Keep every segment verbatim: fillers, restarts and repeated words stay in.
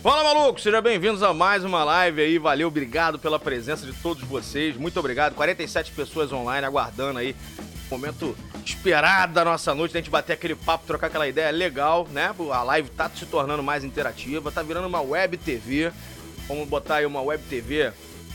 Fala, maluco! Sejam bem-vindos a mais uma live aí. Valeu, obrigado pela presença de todos vocês. Muito obrigado. quarenta e sete pessoas online aguardando aí. Momento esperado da nossa noite, a gente bater aquele papo, trocar aquela ideia legal, né? A live tá se tornando mais interativa, tá virando uma web T V. Vamos botar aí uma web T V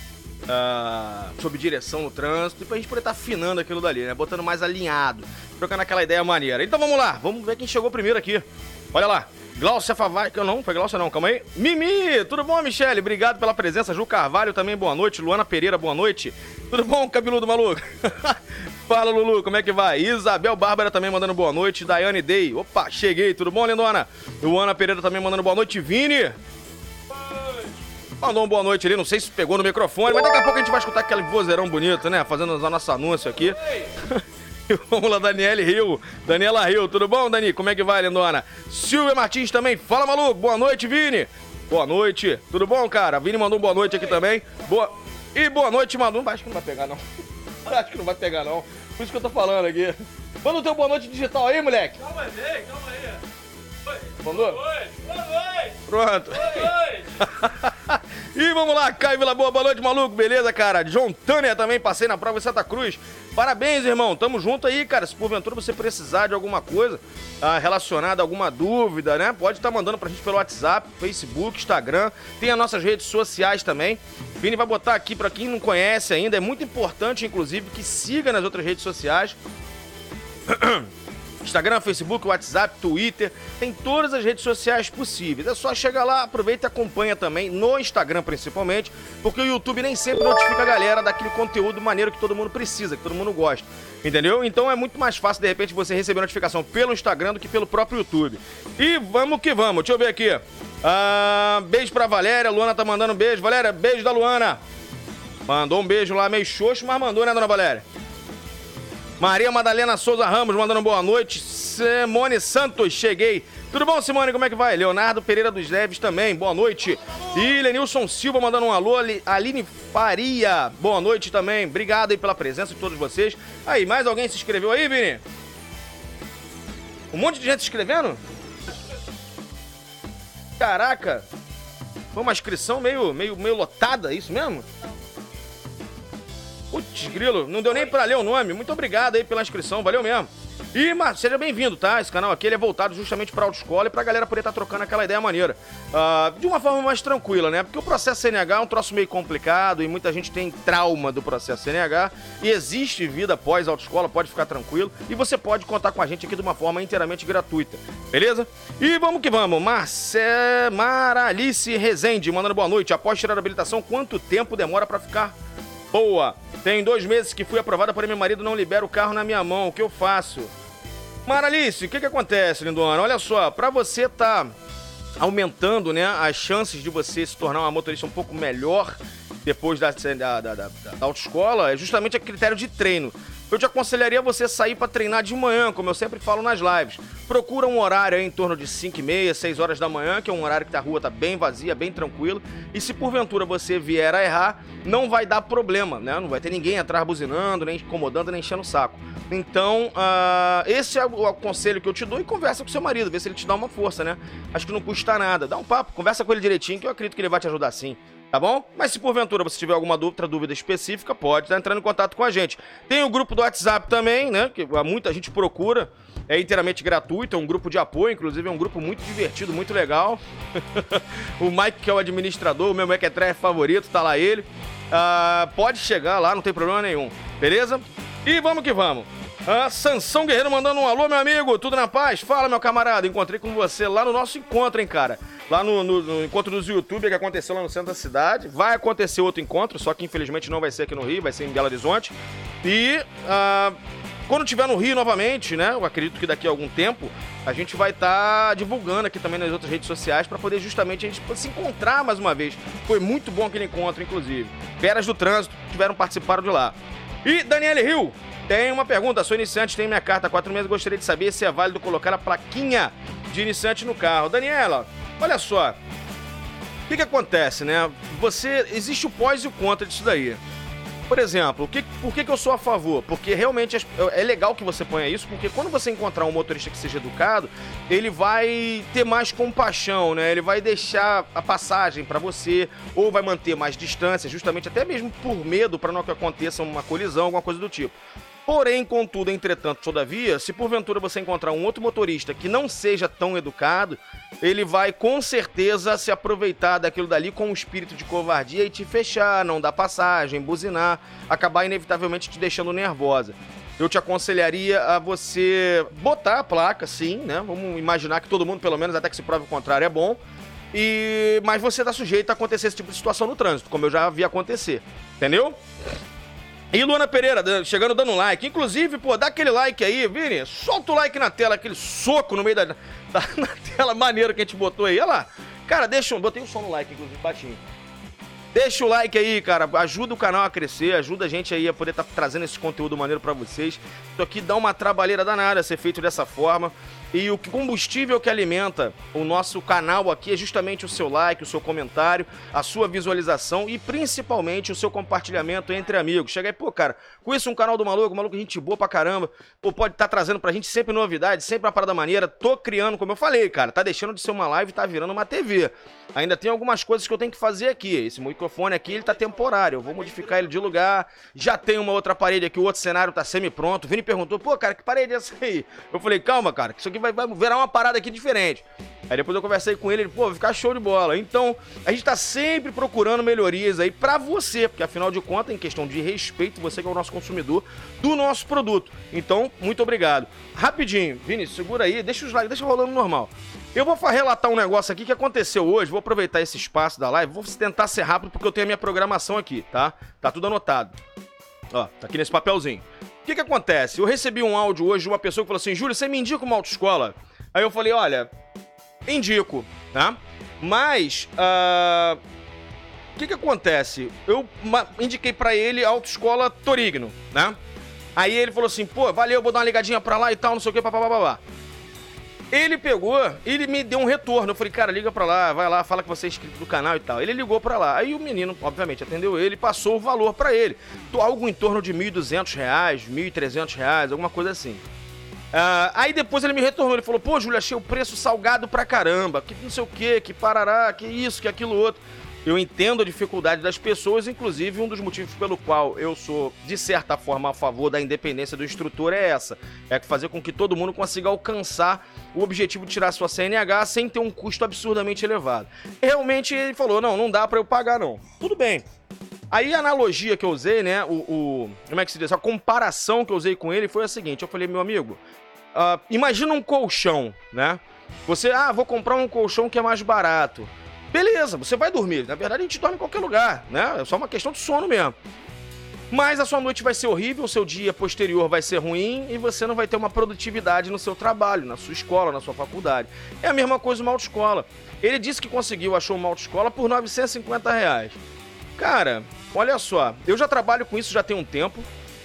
uh, sob direção no trânsito, e pra gente poder estar tá afinando aquilo dali, né? Botando mais alinhado, trocando aquela ideia maneira. Então vamos lá, vamos ver quem chegou primeiro aqui. Olha lá. Glaucia Favai, que eu não, foi Glaucia não, calma aí. Mimi, tudo bom, Michele? Obrigado pela presença. Ju Carvalho também, boa noite. Luana Pereira, boa noite. Tudo bom, cabeludo maluco? Fala, Lulu, como é que vai? Isabel Bárbara também mandando boa noite. Daiane Day, opa, cheguei, tudo bom, lindona? Luana Pereira também mandando boa noite. Vini, mandou uma boa noite ali, não sei se pegou no microfone, mas daqui a pouco a gente vai escutar aquele vozeirão bonito, né? Fazendo o nosso anúncio aqui. Vamos lá, Daniele Rio. Daniela Rio, tudo bom, Dani? Como é que vai, lindona? Silvia Martins também. Fala, maluco. Boa noite, Vini. Boa noite. Tudo bom, cara? Vini mandou um boa noite aqui também. Boa... E boa noite, Manu. Acho que não vai pegar, não. Acho que não vai pegar, não. Por isso que eu tô falando aqui. Manda o teu boa noite digital aí, moleque. Calma aí, calma aí. Oi. Mandou? Boa noite. Boa noite. Pronto. Boa noite. E vamos lá, Caio Vila Boa, boa noite, maluco, beleza, cara? John Tânia também, passei na prova em Santa Cruz. Parabéns, irmão, tamo junto aí, cara. Se porventura você precisar de alguma coisa ah, relacionada a alguma dúvida, né? Pode estar tá mandando pra gente pelo WhatsApp, Facebook, Instagram. Tem as nossas redes sociais também. Vini vai botar aqui pra quem não conhece ainda. É muito importante, inclusive, que siga nas outras redes sociais. Instagram, Facebook, WhatsApp, Twitter, tem todas as redes sociais possíveis. É só chegar lá, aproveita e acompanha também no Instagram principalmente, porque o YouTube nem sempre notifica a galera daquele conteúdo maneiro que todo mundo precisa, que todo mundo gosta, entendeu? Então é muito mais fácil, de repente, você receber notificação pelo Instagram do que pelo próprio YouTube. E vamos que vamos, deixa eu ver aqui. Ah, beijo pra Valéria, a Luana tá mandando um beijo. Valéria, beijo da Luana. Mandou um beijo lá, meio xoxo, mas mandou, né, dona Valéria? Maria Madalena Souza Ramos mandando boa noite. Simone Santos, cheguei. Tudo bom, Simone? Como é que vai? Leonardo Pereira dos Leves também, boa noite. E Lenilson Silva mandando um alô. Aline Faria, boa noite também. Obrigado aí pela presença de todos vocês. Aí, mais alguém se inscreveu aí, Vini? Um monte de gente se inscrevendo? Caraca. Foi uma inscrição meio, meio, meio lotada, é isso mesmo? Putz, grilo, não deu nem pra ler o nome. Muito obrigado aí pela inscrição, valeu mesmo. E, mas, seja bem-vindo, tá? Esse canal aqui ele é voltado justamente pra autoescola e pra galera poder estar tá trocando aquela ideia maneira. Uh, de uma forma mais tranquila, né? Porque o processo C N H é um troço meio complicado e muita gente tem trauma do processo C N H. E existe vida após autoescola, pode ficar tranquilo. E você pode contar com a gente aqui de uma forma inteiramente gratuita, beleza? E vamos que vamos. Marce... Maralice Rezende mandando boa noite. Após tirar a habilitação, quanto tempo demora pra ficar boa? Tem dois meses que fui aprovada, porém meu marido não libera o carro na minha mão. O que eu faço? Maralice, o que que acontece, lindona? Olha só, pra você tá aumentando, né, as chances de você se tornar uma motorista um pouco melhor depois da, da, da, da, da autoescola, é justamente a critério de treino. Eu te aconselharia você sair para treinar de manhã, como eu sempre falo nas lives. Procura um horário aí em torno de cinco e meia, seis horas da manhã, que é um horário que a rua tá bem vazia, bem tranquilo. E se porventura você vier a errar, não vai dar problema, né? Não vai ter ninguém atrás buzinando, nem incomodando, nem enchendo o saco. Então, uh, esse é o conselho que eu te dou, e conversa com seu marido, vê se ele te dá uma força, né? Acho que não custa nada. Dá um papo, conversa com ele direitinho, que eu acredito que ele vai te ajudar sim. Tá bom? Mas se porventura você tiver alguma outra dúvida específica, pode estar entrando em contato com a gente. Tem o grupo do WhatsApp também, né? Que muita gente procura. É inteiramente gratuito, é um grupo de apoio, inclusive é um grupo muito divertido, muito legal. O Mike, que é o administrador, o meu mequetrefe favorito, tá lá ele. Ah, pode chegar lá, não tem problema nenhum. Beleza? E vamos que vamos. Ah, Sansão Guerreiro mandando um alô, meu amigo, tudo na paz? Fala, meu camarada, encontrei com você lá no nosso encontro, hein, cara? Lá no, no, no encontro dos YouTube que aconteceu lá no centro da cidade. Vai acontecer outro encontro, só que infelizmente não vai ser aqui no Rio, vai ser em Belo Horizonte. E ah, quando tiver no Rio novamente, né, eu acredito que daqui a algum tempo, a gente vai estar tá divulgando aqui também nas outras redes sociais para poder justamente a gente se encontrar mais uma vez. Foi muito bom aquele encontro, inclusive. Feras do trânsito tiveram participaram de lá. E Daniele Rio tem uma pergunta. Sou iniciante, tenho minha carta há quatro meses, gostaria de saber se é válido colocar a plaquinha de iniciante no carro. Daniela, olha só, o que que acontece, né? Você, existe o pós e o contra disso daí. Por exemplo, o que, por que, que eu sou a favor? Porque realmente é legal que você ponha isso, porque quando você encontrar um motorista que seja educado, ele vai ter mais compaixão, né? Ele vai deixar a passagem para você, ou vai manter mais distância, justamente até mesmo por medo para não que aconteça uma colisão, alguma coisa do tipo. Porém, contudo, entretanto, todavia, se porventura você encontrar um outro motorista que não seja tão educado, ele vai com certeza se aproveitar daquilo dali com um espírito de covardia e te fechar, não dar passagem, buzinar, acabar inevitavelmente te deixando nervosa. Eu te aconselharia a você botar a placa, sim, né? Vamos imaginar que todo mundo, pelo menos até que se prove o contrário, é bom. E... Mas você tá sujeito a acontecer esse tipo de situação no trânsito, como eu já vi acontecer, entendeu? E Luana Pereira, chegando dando like. Inclusive, pô, dá aquele like aí, Vini. Solta o like na tela, aquele soco no meio da, da na tela maneira que a gente botou aí. Olha lá. Cara, deixa um... Botei um som no like, inclusive, baixinho. Deixa o like aí, cara. Ajuda o canal a crescer, ajuda a gente aí a poder estar tá trazendo esse conteúdo maneiro pra vocês. Isso aqui dá uma trabalheira danada ser feito dessa forma. E o combustível que alimenta o nosso canal aqui é justamente o seu like, o seu comentário, a sua visualização e principalmente o seu compartilhamento entre amigos. Chega aí, pô, cara, conheço um canal do Maluco, o Maluco é gente boa pra caramba, pô, pode estar tá trazendo pra gente sempre novidades, sempre uma parada maneira. Tô criando, como eu falei, cara, tá deixando de ser uma live e tá virando uma T V. Ainda tem algumas coisas que eu tenho que fazer aqui. Esse microfone aqui, ele tá temporário, eu vou modificar ele de lugar. Já tem uma outra parede aqui, o outro cenário tá semi-pronto. O Vini perguntou, pô, cara, que parede é essa aí? Eu falei, calma, cara, que isso aqui vai, vai virar uma parada aqui diferente. Aí depois eu conversei com ele, ele, pô, vai ficar show de bola. Então, a gente tá sempre procurando melhorias aí pra você, porque afinal de contas, em questão de respeito, você que é o nosso consumidor do nosso produto. Então, muito obrigado. Rapidinho, Vini, segura aí, deixa os likes, deixa rolando normal. Eu vou relatar um negócio aqui que aconteceu hoje, vou aproveitar esse espaço da live, vou tentar ser rápido porque eu tenho a minha programação aqui, tá? Tá tudo anotado. Ó, tá aqui nesse papelzinho. O que que acontece? Eu recebi um áudio hoje de uma pessoa que falou assim, Júlio, você me indica uma autoescola? Aí eu falei, olha, indico, tá? Mas, uh, o que que acontece? Eu indiquei pra ele a autoescola Torigno, né? Aí ele falou assim, pô, valeu, vou dar uma ligadinha pra lá e tal, não sei o que, papapá. Ele pegou, ele me deu um retorno. Eu falei, cara, liga pra lá, vai lá, fala que você é inscrito do canal e tal. Ele ligou pra lá. Aí o menino, obviamente, atendeu ele, passou o valor pra ele. Algo em torno de mil e duzentos reais, mil e trezentos reais, alguma coisa assim. Uh, aí depois ele me retornou, ele falou, pô, Júlio, achei o preço salgado pra caramba, que não sei o que, que parará, que isso, que aquilo outro. Eu entendo a dificuldade das pessoas, inclusive um dos motivos pelo qual eu sou, de certa forma, a favor da independência do instrutor é essa. É fazer com que todo mundo consiga alcançar o objetivo de tirar sua C N H sem ter um custo absurdamente elevado. Realmente ele falou, não, não dá pra eu pagar não. Tudo bem. Aí a analogia que eu usei, né, o, o como é que se diz? A comparação que eu usei com ele foi a seguinte, eu falei, meu amigo, uh, imagina um colchão, né? Você, ah, vou comprar um colchão que é mais barato. Beleza, você vai dormir. Na verdade, a gente dorme em qualquer lugar, né? É só uma questão de sono mesmo. Mas a sua noite vai ser horrível, o seu dia posterior vai ser ruim e você não vai ter uma produtividade no seu trabalho, na sua escola, na sua faculdade. É a mesma coisa uma autoescola. Ele disse que conseguiu, achou uma autoescola por novecentos e cinquenta reais. Cara, olha só, eu já trabalho com isso já tem um tempo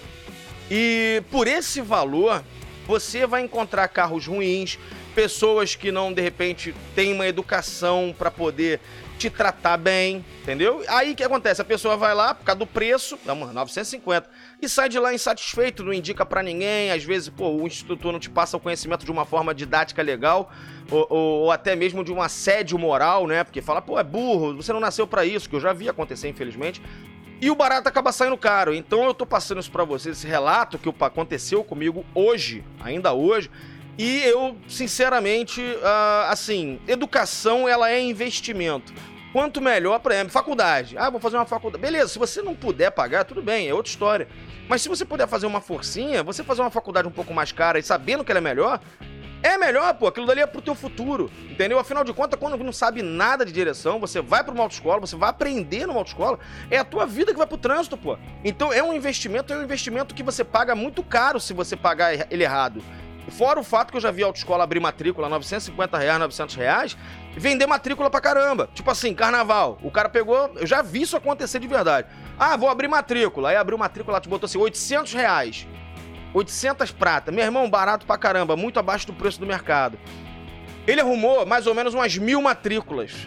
e por esse valor você vai encontrar carros ruins, pessoas que não, de repente, têm uma educação para poder te tratar bem, entendeu? Aí o que acontece? A pessoa vai lá, por causa do preço, dá uma novecentos e cinquenta, e sai de lá insatisfeito, não indica pra ninguém, às vezes, pô, o instrutor não te passa o conhecimento de uma forma didática legal, ou, ou, ou até mesmo de um assédio moral, né? Porque fala, pô, é burro, você não nasceu pra isso, que eu já vi acontecer, infelizmente. E o barato acaba saindo caro. Então eu tô passando isso pra vocês, esse relato que aconteceu comigo hoje, ainda hoje. E eu, sinceramente, uh, assim, educação, ela é investimento. Quanto melhor, por exemplo, faculdade. Ah, vou fazer uma faculdade. Beleza, se você não puder pagar, tudo bem, é outra história. Mas se você puder fazer uma forcinha, você fazer uma faculdade um pouco mais cara e sabendo que ela é melhor, é melhor, pô, aquilo dali é pro teu futuro, entendeu? Afinal de contas, quando não sabe nada de direção, você vai pra uma autoescola, você vai aprender numa autoescola, é a tua vida que vai pro trânsito, pô. Então é um investimento, é um investimento que você paga muito caro se você pagar ele errado. Fora o fato que eu já vi a autoescola abrir matrícula novecentos e cinquenta reais, novecentos reais, e vender matrícula pra caramba. Tipo assim, carnaval. O cara pegou, eu já vi isso acontecer de verdade. Ah, vou abrir matrícula. Aí abriu matrícula, te botou assim, oitocentos reais. oitocentas prata. Meu irmão, barato pra caramba, muito abaixo do preço do mercado. Ele arrumou mais ou menos umas mil matrículas.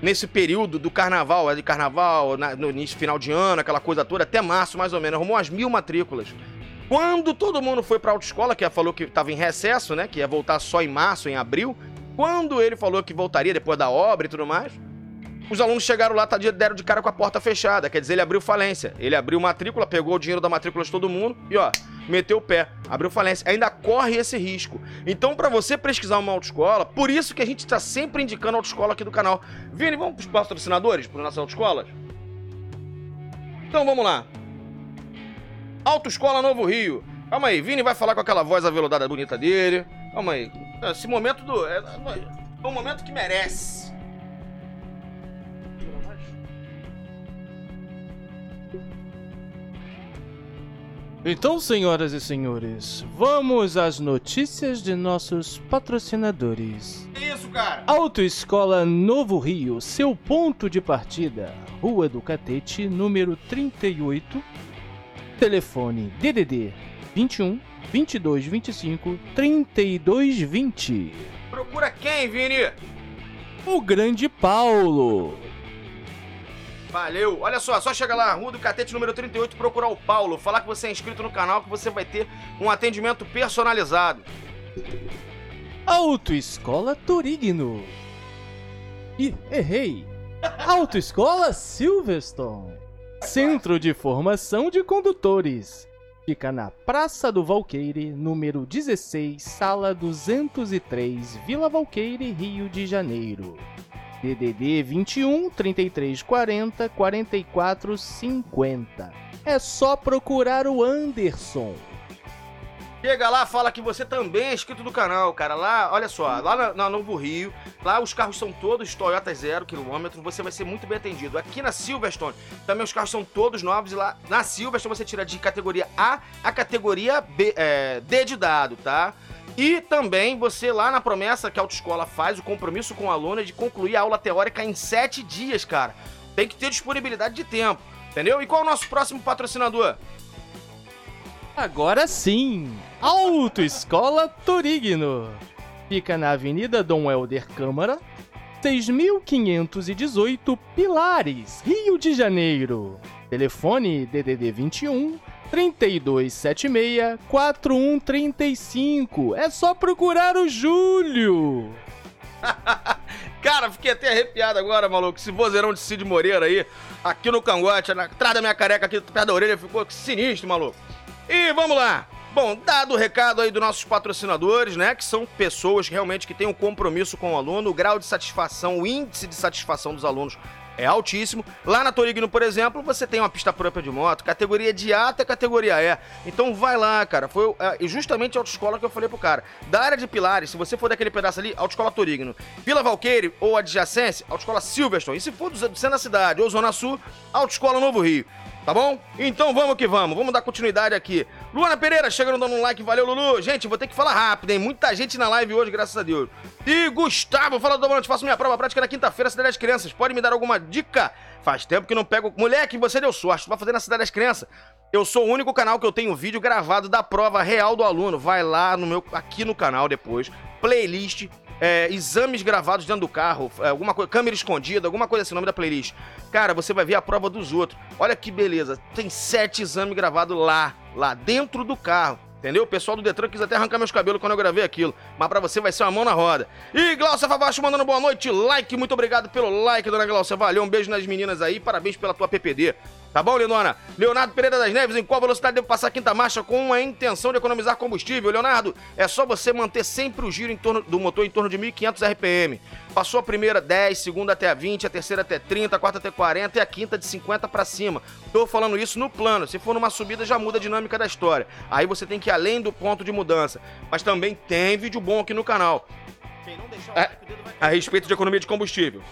nesse período do carnaval, de carnaval, na, no início, final de ano, aquela coisa toda, até março mais ou menos, arrumou umas mil matrículas. Quando todo mundo foi pra autoescola, que falou que tava em recesso, né, que ia voltar só em março, em abril, quando ele falou que voltaria depois da obra e tudo mais, os alunos chegaram lá, deram de cara com a porta fechada, quer dizer, ele abriu falência. Ele abriu matrícula, pegou o dinheiro da matrícula de todo mundo e, ó, meteu o pé, abriu falência. Ainda corre esse risco. Então, pra você pesquisar uma autoescola, por isso que a gente tá sempre indicando autoescola aqui do canal. Vini, vamos pros patrocinadores, para nossas autoescolas? Então, vamos lá. Autoescola Novo Rio. Calma aí, Vini vai falar com aquela voz aveludada bonita dele. Calma aí. Esse momento do... É, é um momento que merece. Então, senhoras e senhores, vamos às notícias de nossos patrocinadores. Que isso, cara? Autoescola Novo Rio, seu ponto de partida. Rua do Catete, número trinta e oito. Telefone D D D vinte e um, vinte e dois, vinte e cinco, trinta e dois, vinte. Procura quem, Vini? O Grande Paulo. Valeu. Olha só, só chega lá, Rua do Catete, número trinta e oito, procurar o Paulo, falar que você é inscrito no canal, que você vai ter um atendimento personalizado. Autoescola Torigno. Ih, errei. Autoescola Silverstone. Centro de Formação de Condutores. Fica na Praça do Valqueire, número dezesseis, sala duzentos e três, Vila Valqueire, Rio de Janeiro. D D D vinte e um, trinta e três, quarenta, quarenta e quatro, cinquenta. É só procurar o Anderson. Chega lá, fala que você também é inscrito do canal, cara. Lá, olha só, lá na, na Novo Rio, lá os carros são todos Toyota zero quilômetro, você vai ser muito bem atendido. Aqui na Silverstone, também os carros são todos novos e lá na Silverstone você tira de categoria A a categoria B, é, D de dado, tá? E também você lá na promessa que a autoescola faz, o compromisso com o aluno é de concluir a aula teórica em sete dias, cara. Tem que ter disponibilidade de tempo, entendeu? E qual é o nosso próximo patrocinador? Agora sim, Autoescola Torigno. Fica na Avenida Dom Helder Câmara, seis mil quinhentos e dezoito, Pilares, Rio de Janeiro. Telefone D D D vinte e um, trinta e dois, setenta e seis, quarenta e um, trinta e cinco. É só procurar o Júlio. Cara, fiquei até arrepiado agora, maluco. Esse vozeirão de Cid Moreira aí, aqui no cangote, na atrás da minha careca, aqui perto da orelha, ficou sinistro, maluco. E vamos lá. Bom, dado o recado aí dos nossos patrocinadores, né, que são pessoas realmente que têm um compromisso com o aluno, o grau de satisfação, o índice de satisfação dos alunos é altíssimo. Lá na Torigno, por exemplo, você tem uma pista própria de moto, categoria de A até categoria E. Então vai lá, cara. Foi é, justamente a autoescola que eu falei pro cara. Da área de Pilares, se você for daquele pedaço ali, autoescola Torigno. Vila Valqueire ou adjacência, autoescola Silverstone. E se for do centro da cidade ou Zona Sul, autoescola Novo Rio. Tá bom? Então vamos que vamos, vamos dar continuidade aqui. Luana Pereira, chegando dando um like, valeu, Lulu. Gente, vou ter que falar rápido, hein? Muita gente na live hoje, graças a Deus. E Gustavo, fala do Bonote, faço minha prova prática na quinta-feira, Cidade das Crianças. Pode me dar alguma dica? Faz tempo que não pego... Moleque, você deu sorte, vai fazer na Cidade das Crianças. Eu sou o único canal que eu tenho vídeo gravado da prova real do aluno. Vai lá no meu, aqui no canal depois, playlist... É, exames gravados dentro do carro, alguma coisa, câmera escondida, alguma coisa assim, nome da playlist. Cara, você vai ver a prova dos outros. Olha que beleza, tem sete exames gravados lá, lá dentro do carro. Entendeu? O pessoal do Detran quis até arrancar meus cabelos quando eu gravei aquilo. Mas pra você vai ser uma mão na roda. E Glaucia Favacho mandando boa noite, like, muito obrigado pelo like, dona Glaucia. Valeu, um beijo nas meninas aí, parabéns pela tua P P D. Tá bom, Leonora? Leonardo Pereira das Neves, em qual velocidade devo passar a quinta marcha com a intenção de economizar combustível? Leonardo, é só você manter sempre o giro em torno do motor em torno de mil e quinhentos R P M. Passou a primeira dez, segunda até a vinte, a terceira até trinta, a quarta até quarenta e a quinta de cinquenta pra cima. Tô falando isso no plano. Se for numa subida, já muda a dinâmica da história. Aí você tem que ir além do ponto de mudança. Mas também tem vídeo bom aqui no canal. Quem não deixar o like, o dedo vai cair. A respeito de economia de combustível.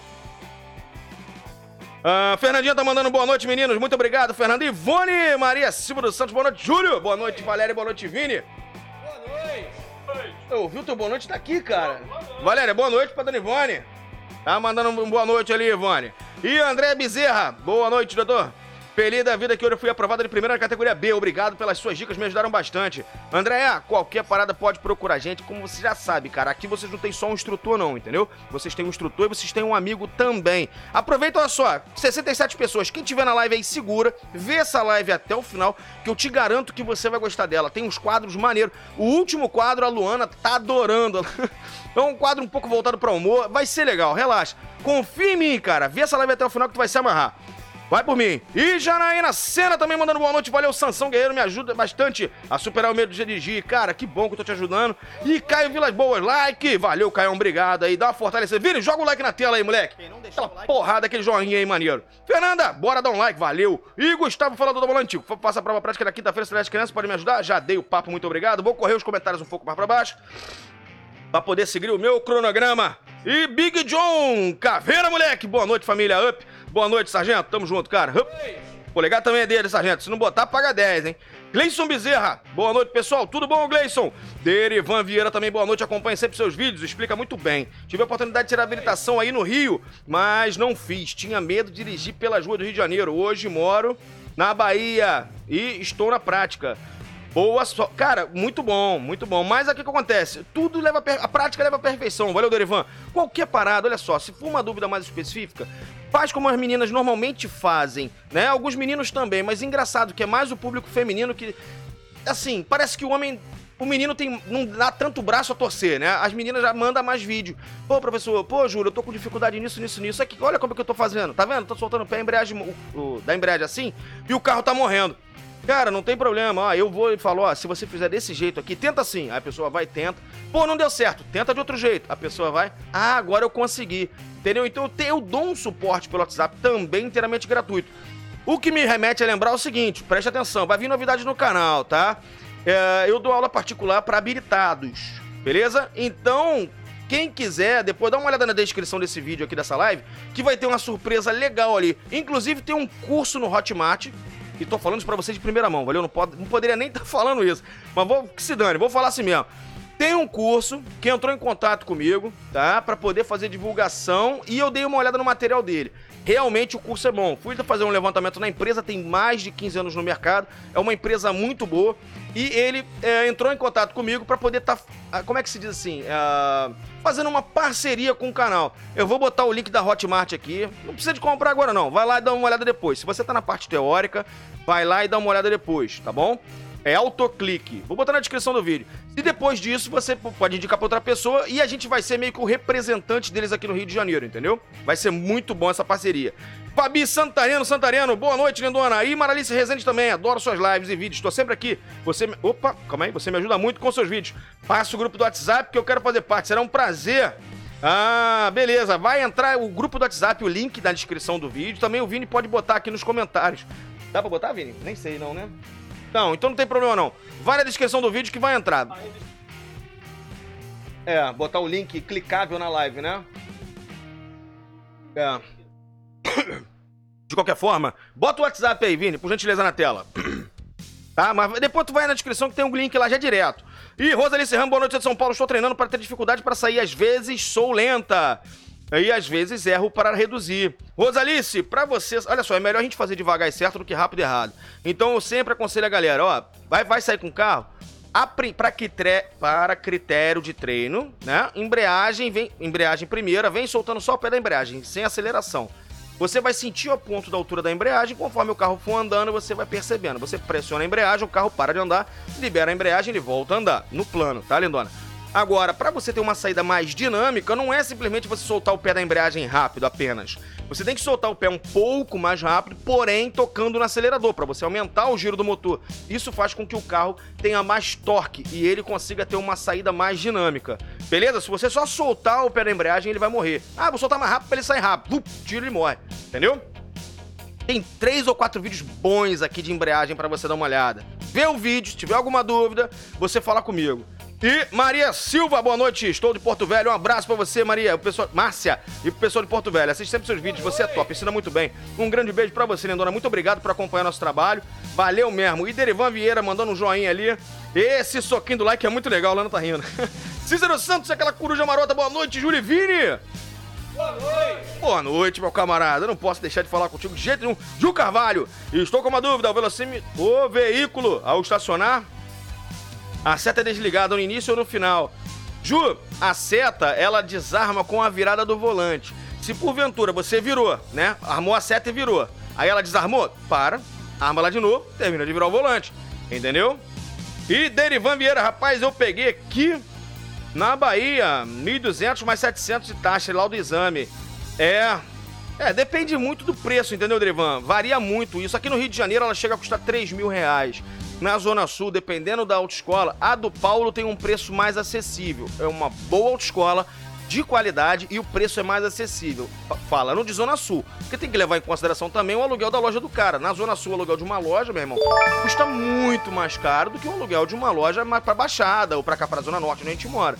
Uh, Fernandinha tá mandando boa noite, meninos. Muito obrigado, Fernando. Ivone Maria Silva dos Santos, boa noite, Júlio. Boa noite, Valéria. Boa noite, Vini. Boa noite. Eu ouvi o teu boa noite tá aqui, cara. Valéria, boa noite pra dona Ivone. Tá mandando um boa noite ali, Ivone. E André Bezerra, boa noite, doutor. Feliz da vida que hoje eu fui aprovado de primeira na categoria B. Obrigado pelas suas dicas, me ajudaram bastante. Andréia, qualquer parada pode procurar a gente, como você já sabe, cara. Aqui vocês não tem só um instrutor não, entendeu? Vocês têm um instrutor e vocês têm um amigo também. Aproveita, olha só, sessenta e sete pessoas. Quem tiver na live aí, segura, vê essa live até o final, que eu te garanto que você vai gostar dela. Tem uns quadros maneiros. O último quadro, a Luana tá adorando. É um quadro um pouco voltado pra humor. Vai ser legal, relaxa. Confia em mim, cara. Vê essa live até o final que tu vai se amarrar. Vai por mim. E Janaína Sena também mandando boa noite. Valeu, Sansão Guerreiro, me ajuda bastante a superar o medo de dirigir. Cara, que bom que eu tô te ajudando. E Caio Vilas Boas, like. Valeu, Caio, obrigado aí. Dá uma fortalecida. Vini, joga o like na tela aí, moleque. Quem não deixou Aquela like, porrada, aquele joinha aí, maneiro. Fernanda, bora dar um like, valeu. E Gustavo, falador do Volante. Faça a prova prática da quinta-feira, se as crianças, pode me ajudar? Já dei o papo, muito obrigado. Vou correr os comentários um pouco mais pra baixo, pra poder seguir o meu cronograma. E Big John, caveira, moleque. Boa noite, família Up. Boa noite, sargento. Tamo junto, cara. Up. Polegar também é dele, sargento. Se não botar, paga dez, hein? Gleison Bezerra. Boa noite, pessoal. Tudo bom, Gleison? Derivan Vieira também, boa noite. Acompanha sempre seus vídeos. Explica muito bem. Tive a oportunidade de tirar a habilitação aí no Rio, mas não fiz. Tinha medo de dirigir pelas ruas do Rio de Janeiro. Hoje moro na Bahia e estou na prática. Boa sorte. Cara, muito bom, muito bom. Mas aqui o que acontece? Tudo leva a, per... a prática leva à perfeição. Valeu, Derivan. Qualquer parada, olha só, se for uma dúvida mais específica, faz como as meninas normalmente fazem, né? Alguns meninos também, mas engraçado que é mais o público feminino que, assim, parece que o homem, o menino tem, não dá tanto braço a torcer, né? As meninas já mandam mais vídeo. Pô, professor, pô, Júlio, eu tô com dificuldade nisso, nisso, nisso. Aqui, olha como é que eu tô fazendo, tá vendo? Tô soltando o pé, a embreagem, o, o, da embreagem assim, e o carro tá morrendo. Cara, não tem problema, ó, eu vou e falo, ó, se você fizer desse jeito aqui, tenta assim. Aí a pessoa vai e tenta. Pô, não deu certo, tenta de outro jeito. A pessoa vai, ah, agora eu consegui. Entendeu? Então eu, te, eu dou um suporte pelo WhatsApp também inteiramente gratuito. O que me remete a lembrar é o seguinte, preste atenção, vai vir novidade no canal, tá? É, eu dou aula particular para habilitados, beleza? Então, quem quiser, depois dá uma olhada na descrição desse vídeo aqui, dessa live, que vai ter uma surpresa legal ali. Inclusive tem um curso no Hotmart, e tô falando isso pra vocês de primeira mão, valeu? Não, pode, não poderia nem estar tá falando isso, mas vou que se dane, vou falar assim mesmo. Tem um curso que entrou em contato comigo, tá? Pra poder fazer divulgação e eu dei uma olhada no material dele. Realmente o curso é bom. Fui fazer um levantamento na empresa, tem mais de quinze anos no mercado, é uma empresa muito boa e ele é, entrou em contato comigo pra poder estar, tá, como é que se diz assim, é, fazendo uma parceria com o canal. Eu vou botar o link da Hotmart aqui, não precisa de comprar agora não, vai lá e dá uma olhada depois. Se você tá na parte teórica, vai lá e dá uma olhada depois, tá bom? É autoclique. Vou botar na descrição do vídeo. E depois disso, você pode indicar pra outra pessoa e a gente vai ser meio que o representante deles aqui no Rio de Janeiro, entendeu? Vai ser muito bom essa parceria. Fabi Santareno, Santareno, boa noite, lindona. E Maralice Rezende também, adoro suas lives e vídeos. Estou sempre aqui. Você me... Opa, calma aí, você me ajuda muito com seus vídeos. Passa o grupo do WhatsApp que eu quero fazer parte. Será um prazer. Ah, beleza. Vai entrar o grupo do WhatsApp, o link na descrição do vídeo. Também o Vini pode botar aqui nos comentários. Dá pra botar, Vini? Nem sei não, né? Não, então não tem problema não. Vai na descrição do vídeo que vai entrar. É, botar o link clicável na live, né? É. De qualquer forma, bota o WhatsApp aí, Vini, por gentileza na tela. Tá? Mas depois tu vai na descrição que tem um link lá já direto. E Rosalice Ramos, boa noite de São Paulo. Estou treinando para ter dificuldade para sair. Às vezes sou lenta. E às vezes erro para reduzir. Rosalice, pra vocês, olha só, é melhor a gente fazer devagar e certo do que rápido e errado. Então eu sempre aconselho a galera, ó, vai, vai sair com o carro, pra critério, para critério de treino, né? Embreagem, vem, embreagem primeira, vem soltando só o pé da embreagem, sem aceleração. Você vai sentir o ponto da altura da embreagem, conforme o carro for andando, você vai percebendo. Você pressiona a embreagem, o carro para de andar, libera a embreagem, ele volta a andar, no plano, tá, lindona? Agora, para você ter uma saída mais dinâmica, não é simplesmente você soltar o pé da embreagem rápido apenas. Você tem que soltar o pé um pouco mais rápido, porém tocando no acelerador, para você aumentar o giro do motor. Isso faz com que o carro tenha mais torque e ele consiga ter uma saída mais dinâmica. Beleza? Se você só soltar o pé da embreagem, ele vai morrer. Ah, vou soltar mais rápido para ele sair rápido. Lup, tiro e morre. Entendeu? Tem três ou quatro vídeos bons aqui de embreagem para você dar uma olhada. Vê o vídeo, se tiver alguma dúvida, você fala comigo. E Maria Silva, boa noite, estou de Porto Velho, um abraço pra você, Maria, o pessoal, Márcia e pro pessoal de Porto Velho, assiste sempre seus vídeos, você é top, ensina muito bem. Um grande beijo pra você, lindona, muito obrigado por acompanhar nosso trabalho, valeu mesmo. E Derivan Vieira mandando um joinha ali, esse soquinho do like é muito legal, o Lana tá rindo. Cícero Santos, aquela coruja marota, boa noite, Júlio Vini. Boa noite. Boa noite, meu camarada. Eu não posso deixar de falar contigo de jeito nenhum. Ju Carvalho, estou com uma dúvida. O velocímetro, o veículo, ao estacionar, a seta é desligada no início ou no final? Ju, a seta, ela desarma com a virada do volante. Se porventura você virou, né? Armou a seta e virou. Aí ela desarmou, para, arma lá de novo, termina de virar o volante. Entendeu? E Derivan Vieira, rapaz, eu peguei aqui na Bahia, mil e duzentos mais setecentos de taxa lá do exame. É, é, depende muito do preço, entendeu, Derivan? Varia muito isso. Aqui no Rio de Janeiro ela chega a custar três mil reais. Na Zona Sul, dependendo da autoescola, a do Paulo tem um preço mais acessível. É uma boa autoescola, de qualidade, e o preço é mais acessível. Falando de Zona Sul, porque tem que levar em consideração também o aluguel da loja do cara. Na Zona Sul, o aluguel de uma loja, meu irmão, custa muito mais caro do que o aluguel de uma loja mais pra Baixada ou pra cá, pra Zona Norte, onde a gente mora.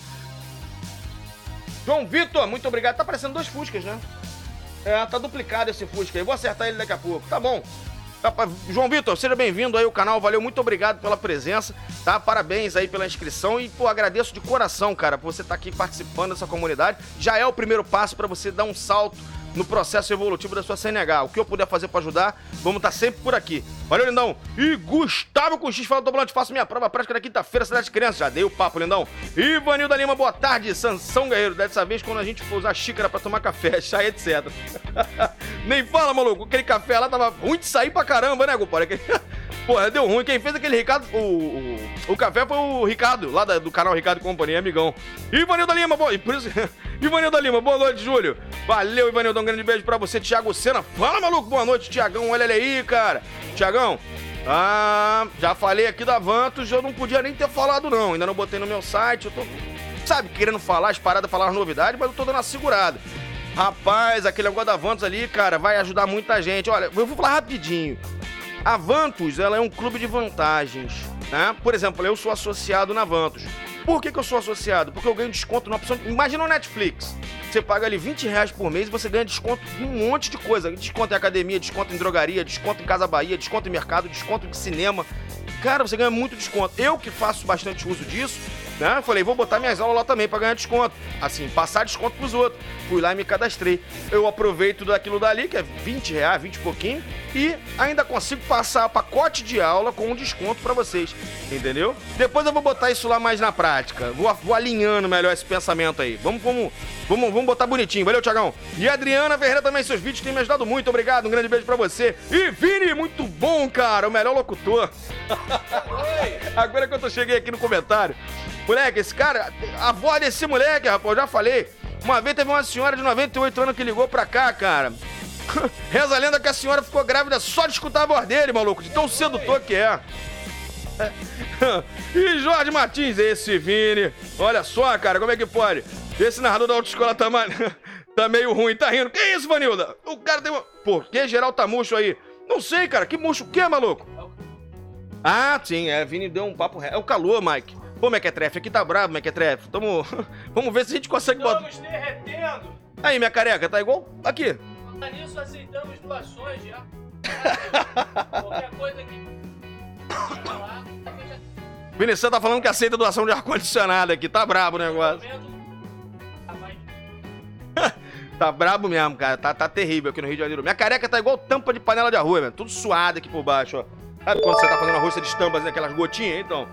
João Vitor, muito obrigado. Tá parecendo dois Fuscas, né? É, tá duplicado esse Fusca aí. Vou acertar ele daqui a pouco. Tá bom. João Vitor, seja bem-vindo aí ao canal, valeu, muito obrigado pela presença, tá? Parabéns aí pela inscrição e, pô, agradeço de coração, cara, por você estar aqui participando dessa comunidade. Já é o primeiro passo para você dar um salto no processo evolutivo da sua C N H. O que eu puder fazer para ajudar, vamos estar sempre por aqui. Valeu, lindão. E Gustavo com X fala, tô falando, faço minha prova prática na quinta-feira, cidade de criança. Já dei o papo, lindão. E Vanilda Lima, boa tarde. Sansão Guerreiro, dessa vez quando a gente for usar xícara para tomar café, chá, etcétera. Nem fala, maluco, aquele café lá tava ruim de sair pra caramba, né, compadre? Porra, deu ruim. Quem fez aquele Ricardo, o, o, o café foi o Ricardo, lá da, do canal Ricardo Companhia, amigão. Ivanildo Lima, boa, e por isso, Ivanildo Lima, boa noite, Júlio. Valeu, Ivanildo, um grande beijo pra você, Thiago Sena. Fala, maluco, boa noite, Thiagão, olha ele aí, cara. Thiagão, ah, já falei aqui da Vantos, eu não podia nem ter falado não, ainda não botei no meu site, eu tô, sabe, querendo falar as paradas, falar as novidades, mas eu tô dando uma segurada. Rapaz, aquele negócio da Vantos ali, cara, vai ajudar muita gente. Olha, eu vou falar rapidinho. A Vantos, ela é um clube de vantagens, né? Por exemplo, eu sou associado na Vantos. Por que que eu sou associado? Porque eu ganho desconto na opção... Imagina o Netflix. Você paga ali vinte reais por mês e você ganha desconto em um monte de coisa. Desconto em academia, desconto em drogaria, desconto em Casa Bahia, desconto em mercado, desconto de cinema. Cara, você ganha muito desconto. Eu que faço bastante uso disso, né? Eu falei, vou botar minhas aulas lá também pra ganhar desconto. Assim, passar desconto pros outros. Fui lá e me cadastrei. Eu aproveito daquilo dali, que é vinte reais, vinte e pouquinho, e ainda consigo passar pacote de aula com um desconto pra vocês. Entendeu? Depois eu vou botar isso lá mais na prática. Vou, vou alinhando melhor esse pensamento aí. Vamos, vamos, vamos, vamos botar bonitinho. Valeu, Thiagão. E a Adriana Ferreira também, seus vídeos têm me ajudado muito. Obrigado, um grande beijo pra você. E Vini, muito bom, cara. O melhor locutor. Agora que eu tô, cheguei aqui no comentário. Moleque, esse cara, a voz desse moleque, rapaz, eu já falei. Uma vez teve uma senhora de noventa e oito anos que ligou pra cá, cara. Reza a lenda que a senhora ficou grávida só de escutar a voz dele, maluco, de tão sedutor que é. E Jorge Martins, esse Vini. Olha só, cara, como é que pode? Esse narrador da autoescola tá, mal... tá meio ruim, tá rindo. Que isso, Vanilda? O cara tem uma... Pô, que geral tá murcho aí? Não sei, cara, que murcho o que, maluco? Ah, sim, é, Vini deu um papo reto. É o calor, Mike. Pô, Mequetrefe, aqui tá brabo, Mequetrefe. Tamo... Vamos ver se a gente consegue botar... Estamos derretendo. Aí, minha careca, tá igual aqui. Nisso aceitamos doações já. Qualquer coisa que... Vinicius tá falando que aceita doação de ar-condicionado aqui. Tá brabo o negócio. Tá brabo mesmo, cara. Tá, tá terrível aqui no Rio de Janeiro. Minha careca tá igual tampa de panela de arroz, velho. Tudo suado aqui por baixo, ó. Sabe quando você tá fazendo arroz, você destampa assim, aquelas gotinhas, então?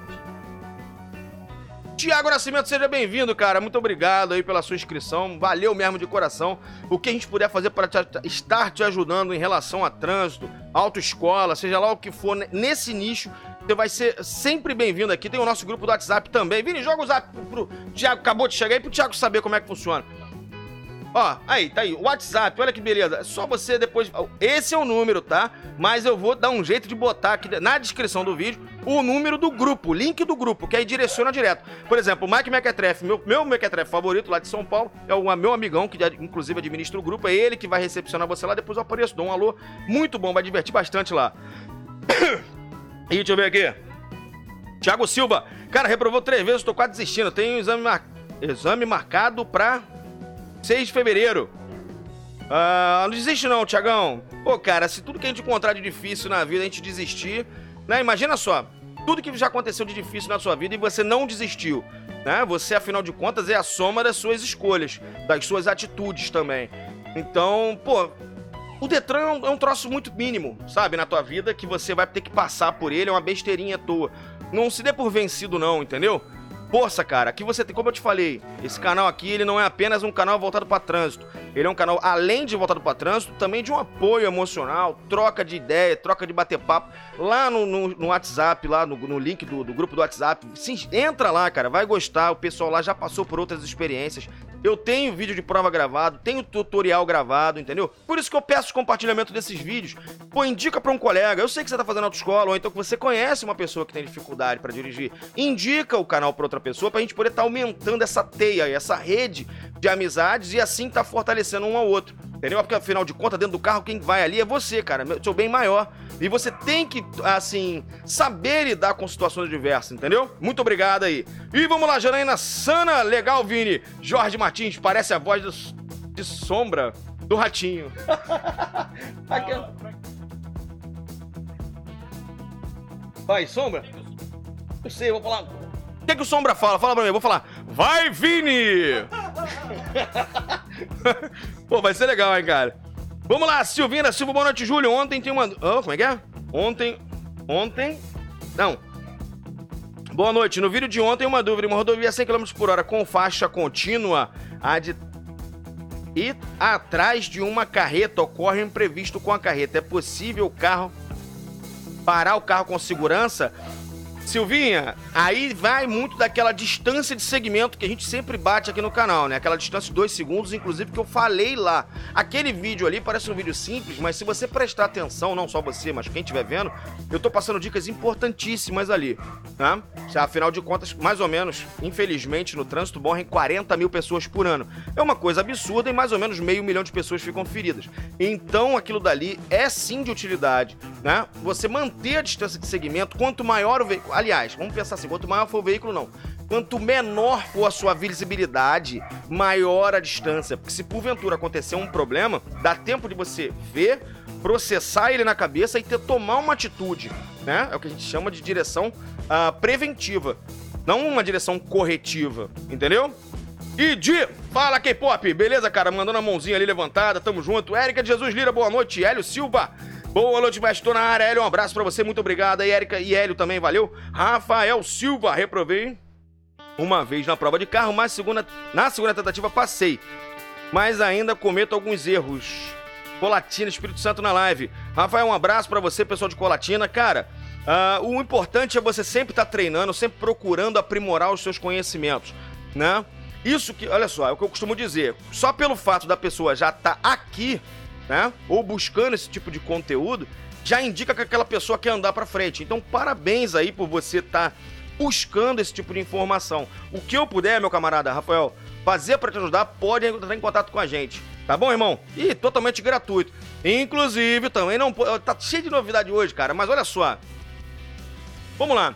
Tiago Nascimento, seja bem-vindo, cara. Muito obrigado aí pela sua inscrição. Valeu mesmo de coração. O que a gente puder fazer para te, estar te ajudando em relação a trânsito, autoescola, seja lá o que for, nesse nicho, você vai ser sempre bem-vindo aqui. Tem o nosso grupo do WhatsApp também. Vini, joga o zap pro, pro Tiago, acabou de chegar aí, pro Tiago saber como é que funciona. Ó, aí, tá aí, o WhatsApp, olha que beleza. É só você depois... Esse é o número, tá? Mas eu vou dar um jeito de botar aqui na descrição do vídeo o número do grupo, o link do grupo, que aí direciona direto. Por exemplo, o Mike Mequetrefe, meu, meu Mequetrefe favorito lá de São Paulo, é o meu amigão, que inclusive administra o grupo, é ele que vai recepcionar você lá, depois eu apareço, dou um alô. Muito bom, vai divertir bastante lá. E deixa eu ver aqui. Thiago Silva, cara, reprovou três vezes, tô quase desistindo. Tem um exame, mar... exame marcado pra seis de fevereiro. Ah, não desiste não, Thiagão. Pô, cara, se tudo que a gente encontrar de difícil na vida a gente desistir, né? Imagina só, tudo que já aconteceu de difícil na sua vida e você não desistiu, né? Você, afinal de contas, é a soma das suas escolhas, das suas atitudes também. Então, pô, o Detran é um, é um troço muito mínimo, sabe, na tua vida, que você vai ter que passar por ele, é uma besteirinha à toa. Não se dê por vencido não, entendeu? Força, cara, aqui você tem, como eu te falei, esse canal aqui, ele não é apenas um canal voltado para trânsito. Ele é um canal, além de voltado para trânsito, também de um apoio emocional, troca de ideia, troca de bater papo. Lá no, no, no WhatsApp, lá no, no link do, do grupo do WhatsApp, sim, entra lá, cara, vai gostar, o pessoal lá já passou por outras experiências. Eu tenho vídeo de prova gravado, tenho tutorial gravado, entendeu? Por isso que eu peço compartilhamento desses vídeos. Pô, indica pra um colega. Eu sei que você tá fazendo autoescola, ou então que você conhece uma pessoa que tem dificuldade pra dirigir. Indica o canal pra outra pessoa pra gente poder estar aumentando essa teia, essa rede de amizades e assim tá fortalecendo um ao outro. Entendeu? Porque afinal de contas, dentro do carro, quem vai ali é você, cara. Seu bem maior. E você tem que, assim, saber lidar com situações diversas, entendeu? Muito obrigado aí. E vamos lá, Janaína Sana. Legal, Vini. Jorge Martins, parece a voz do, de sombra do Ratinho. Aquela... Vai, Sombra? Eu sei, eu vou falar... O que, que o Sombra fala? Fala pra mim, eu vou falar. Vai, Vini! Pô, vai ser legal, hein, cara? Vamos lá, Silvina Silva, boa noite, Júlio. Ontem tem uma... Oh, como é que é? Ontem... Ontem... Não. Boa noite. No vídeo de ontem, uma dúvida. Uma rodovia a cem quilômetros por hora com faixa contínua, a de... e atrás de uma carreta ocorre um imprevisto com a carreta. É possível o carro... parar o carro com segurança? Silvinha, aí vai muito daquela distância de segmento que a gente sempre bate aqui no canal, né? Aquela distância de dois segundos, inclusive, que eu falei lá. Aquele vídeo ali parece um vídeo simples, mas se você prestar atenção, não só você, mas quem estiver vendo, eu tô passando dicas importantíssimas ali, tá? Afinal de contas, mais ou menos, infelizmente, no trânsito morrem quarenta mil pessoas por ano. É uma coisa absurda e mais ou menos meio milhão de pessoas ficam feridas. Então, aquilo dali é sim de utilidade, né? Você manter a distância de segmento, quanto maior o veículo... Aliás, vamos pensar assim, quanto maior for o veículo, não. Quanto menor for a sua visibilidade, maior a distância. Porque se porventura acontecer um problema, dá tempo de você ver, processar ele na cabeça e ter, tomar uma atitude, né? É o que a gente chama de direção uh, preventiva, não uma direção corretiva, entendeu? E de... Fala, K-Pop! Beleza, cara? Mandando a mãozinha ali levantada, tamo junto. Érica de Jesus Lira, boa noite. Hélio Silva... Boa noite, mestre. Tô na área, Hélio. Um abraço pra você, muito obrigado. Aí, Érica e Hélio também, valeu. Rafael Silva, reprovei uma vez na prova de carro, mas segunda, na segunda tentativa passei. Mas ainda cometo alguns erros. Colatina, Espírito Santo na live. Rafael, um abraço pra você, pessoal de Colatina. Cara, uh, o importante é você sempre estar tá treinando, sempre procurando aprimorar os seus conhecimentos, né? Isso que, olha só, é o que eu costumo dizer. Só pelo fato da pessoa já estar tá aqui, né, ou buscando esse tipo de conteúdo, já indica que aquela pessoa quer andar pra frente. Então, parabéns aí por você estar tá buscando esse tipo de informação. O que eu puder, meu camarada Rafael, fazer pra te ajudar, pode entrar em contato com a gente. Tá bom, irmão? E totalmente gratuito. Inclusive, também não... Tá cheio de novidade hoje, cara, mas olha só. Vamos lá.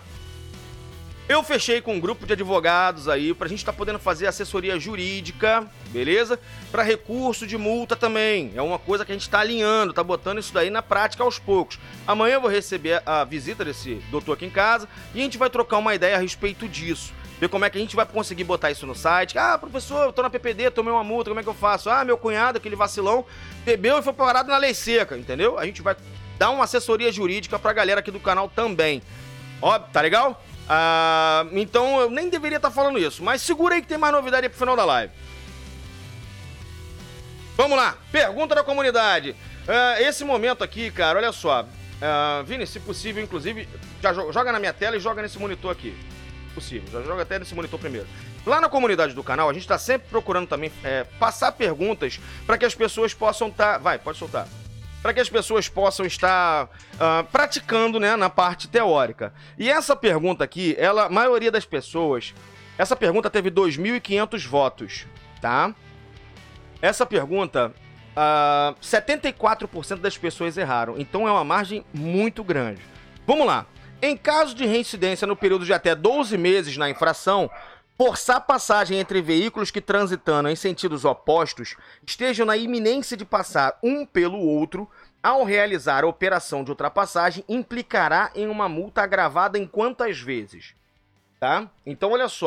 Eu fechei com um grupo de advogados aí pra gente tá podendo fazer assessoria jurídica, beleza? Pra recurso de multa também. É uma coisa que a gente tá alinhando, tá botando isso daí na prática aos poucos. Amanhã eu vou receber a visita desse doutor aqui em casa e a gente vai trocar uma ideia a respeito disso. Ver como é que a gente vai conseguir botar isso no site. Ah, professor, eu tô na P P D, tomei uma multa, como é que eu faço? Ah, meu cunhado, aquele vacilão, bebeu e foi parado na lei seca, entendeu? A gente vai dar uma assessoria jurídica pra galera aqui do canal também. Ó, tá legal? Ah, então eu nem deveria estar falando isso, mas segura aí que tem mais novidade aí pro final da live. Vamos lá, pergunta da comunidade. Ah, esse momento aqui, cara, olha só. Ah, Vini, se possível, inclusive, já joga na minha tela e joga nesse monitor aqui. Possível, já joga até nesse monitor primeiro. Lá na comunidade do canal, a gente tá sempre procurando também é, passar perguntas para que as pessoas possam estar... Tá... Vai, pode soltar. Para que as pessoas possam estar uh, praticando, né, na parte teórica. E essa pergunta aqui, ela, a maioria das pessoas, essa pergunta teve dois mil e quinhentos votos, tá? Essa pergunta, uh, setenta e quatro por cento das pessoas erraram, então é uma margem muito grande. Vamos lá. Em caso de reincidência no período de até doze meses na infração, forçar passagem entre veículos que transitando em sentidos opostos estejam na iminência de passar um pelo outro, ao realizar a operação de ultrapassagem, implicará em uma multa agravada em quantas vezes? Tá? Então, olha só.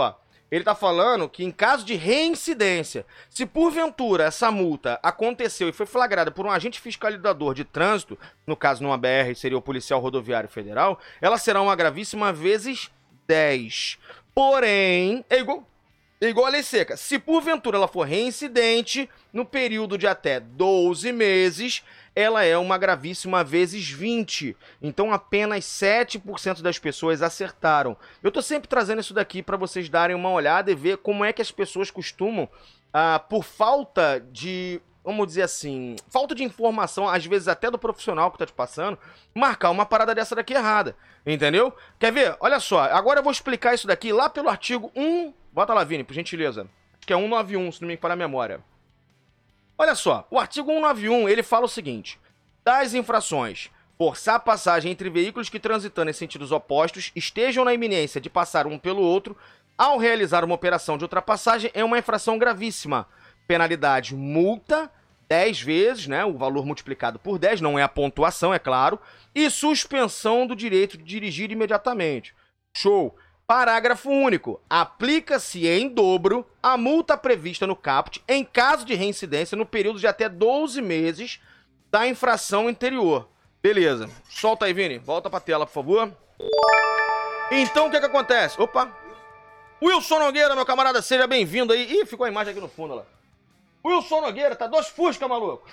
Ele tá falando que em caso de reincidência, se porventura essa multa aconteceu e foi flagrada por um agente fiscalizador de trânsito, no caso numa B R seria o policial rodoviário federal, ela será uma gravíssima vezes dez. Porém, é igual, é igual a lei seca. Se porventura ela for reincidente, no período de até doze meses, ela é uma gravíssima vezes vinte. Então apenas sete por cento das pessoas acertaram. Eu tô sempre trazendo isso daqui para vocês darem uma olhada e ver como é que as pessoas costumam, ah, por falta de, vamos dizer assim, falta de informação, às vezes até do profissional que tá te passando, marcar uma parada dessa daqui errada. Entendeu? Quer ver? Olha só, agora eu vou explicar isso daqui lá pelo artigo um... Bota lá, Vini, por gentileza. Acho que é cento e noventa e um, se não me falha a memória. Olha só, o artigo cento e noventa e um, ele fala o seguinte: das infrações, forçar a passagem entre veículos que transitando em sentidos opostos estejam na iminência de passar um pelo outro ao realizar uma operação de ultrapassagem é uma infração gravíssima. Penalidade, multa, dez vezes, né, o valor multiplicado por dez, não é a pontuação, é claro, e suspensão do direito de dirigir imediatamente. Show! Parágrafo único. Aplica-se em dobro a multa prevista no caput em caso de reincidência no período de até doze meses da infração anterior. Beleza. Solta aí, Vini. Volta pra tela, por favor. Então, o que que acontece? Opa. Wilson Nogueira, meu camarada, seja bem-vindo aí. Ih, ficou a imagem aqui no fundo, lá. Wilson Nogueira, tá dois Fusca, maluco.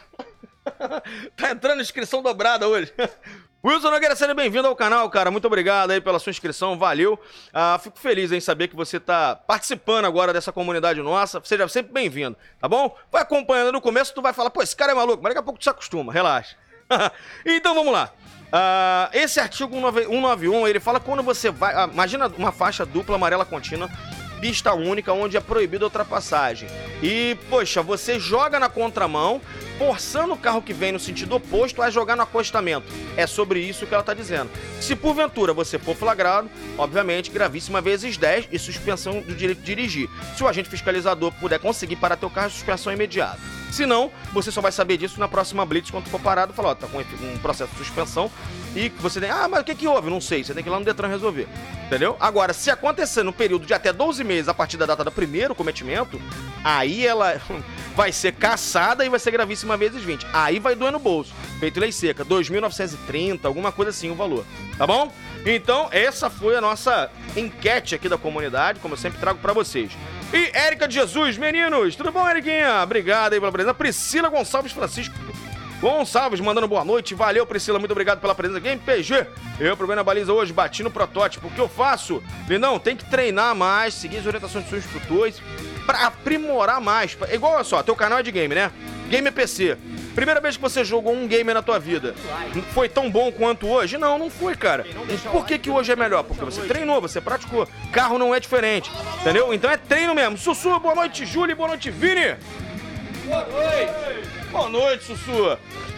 Tá entrando inscrição dobrada hoje. Wilson Nogueira, seja bem-vindo ao canal, cara. Muito obrigado aí pela sua inscrição, valeu. Ah, fico feliz em saber que você tá participando agora dessa comunidade nossa. Seja sempre bem-vindo, tá bom? Vai acompanhando no começo, tu vai falar, pô, esse cara é maluco, mas daqui a pouco tu se acostuma, relaxa. Então vamos lá. Ah, esse artigo cento e noventa e um, ele fala quando você vai... Ah, imagina uma faixa dupla amarela contínua, pista única, onde é proibida a ultrapassagem. E, poxa, você joga na contramão, forçando o carro que vem no sentido oposto a jogar no acostamento. É sobre isso que ela está dizendo. Se porventura você for flagrado, obviamente, gravíssima vezes dez e suspensão do direito de dirigir. Se o agente fiscalizador puder conseguir parar teu carro, suspensão imediata. Se não, você só vai saber disso na próxima blitz, quando for parado, falar, ó, tá com um processo de suspensão e você tem, ah, mas o que que houve? Não sei, você tem que ir lá no Detran resolver, entendeu? Agora, se acontecer no período de até doze meses a partir da data do primeiro cometimento, aí ela vai ser caçada e vai ser gravíssima vezes vinte. Aí vai doer no bolso. Feito lei seca, dois mil novecentos e trinta, alguma coisa assim o valor, tá bom? Então, essa foi a nossa enquete aqui da comunidade, como eu sempre trago pra vocês. E Érica de Jesus, meninos, tudo bom, Eriquinha? Obrigado aí pela presença. Priscila Gonçalves Francisco Gonçalves mandando boa noite. Valeu, Priscila, muito obrigado pela presença. Game P G, eu provei na baliza hoje, bati no protótipo. O que eu faço? Lindão, tem que treinar mais, seguir as orientações dos seus instrutores pra aprimorar mais. É igual, olha só, teu canal é de game, né? Game é P C. Primeira vez que você jogou um game na tua vida, foi tão bom quanto hoje? Não, não foi, cara. Por que que hoje é melhor? Porque você treinou, você praticou. Carro não é diferente, entendeu? Então é treino mesmo. Sussu, boa noite, Júlio, boa noite, Vini. Boa noite. Boa noite, Sussu.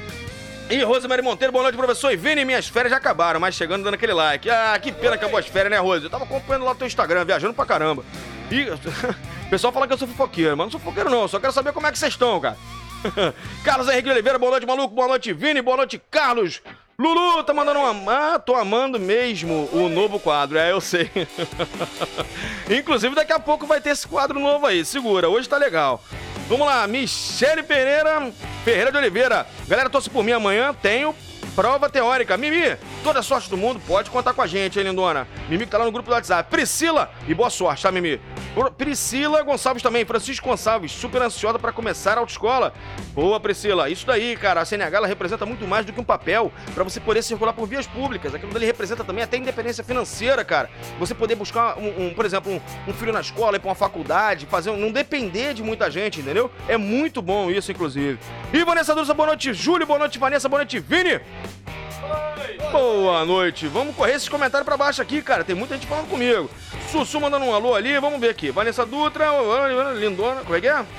E Rosemary Monteiro, boa noite, professor. E Vini, minhas férias já acabaram, mas chegando dando aquele like. Ah, que pena que acabou as férias, né, Rose? Eu tava acompanhando lá o teu Instagram, viajando pra caramba. E o pessoal fala que eu sou fofoqueiro, mas não sou fofoqueiro não, só quero saber como é que vocês estão, cara. Carlos Henrique Oliveira, boa noite, maluco. Boa noite, Vini. Boa noite, Carlos. Lulu tá mandando uma... Ah, tô amando mesmo o novo quadro. É, eu sei. Inclusive, daqui a pouco vai ter esse quadro novo aí. Segura, hoje tá legal. Vamos lá, Michele Pereira, Ferreira de Oliveira. Galera, torce por mim amanhã. Tenho prova teórica. Mimi, toda sorte do mundo, pode contar com a gente, hein, lindona? Mimi que tá lá no grupo do WhatsApp. Priscila, e boa sorte, tá, Mimi? Priscila Gonçalves também, Francisco Gonçalves, super ansiosa pra começar a autoescola. Boa, Priscila, isso daí, cara, a C N H ela representa muito mais do que um papel pra você poder circular por vias públicas. Aquilo dali representa também até independência financeira, cara. Você poder buscar, um, um por exemplo, um, um filho na escola, ir pra uma faculdade, fazer um, não depender de muita gente, entendeu? É muito bom isso, inclusive. E Vanessa Dulce, boa noite, Júlio, boa noite, Vanessa, boa noite, Vini. Oi. Boa noite. Vamos correr esses comentários pra baixo aqui, cara. Tem muita gente falando comigo. Sussu mandando um alô ali. Vamos ver aqui. Vanessa Dutra, lindona. Como é que é?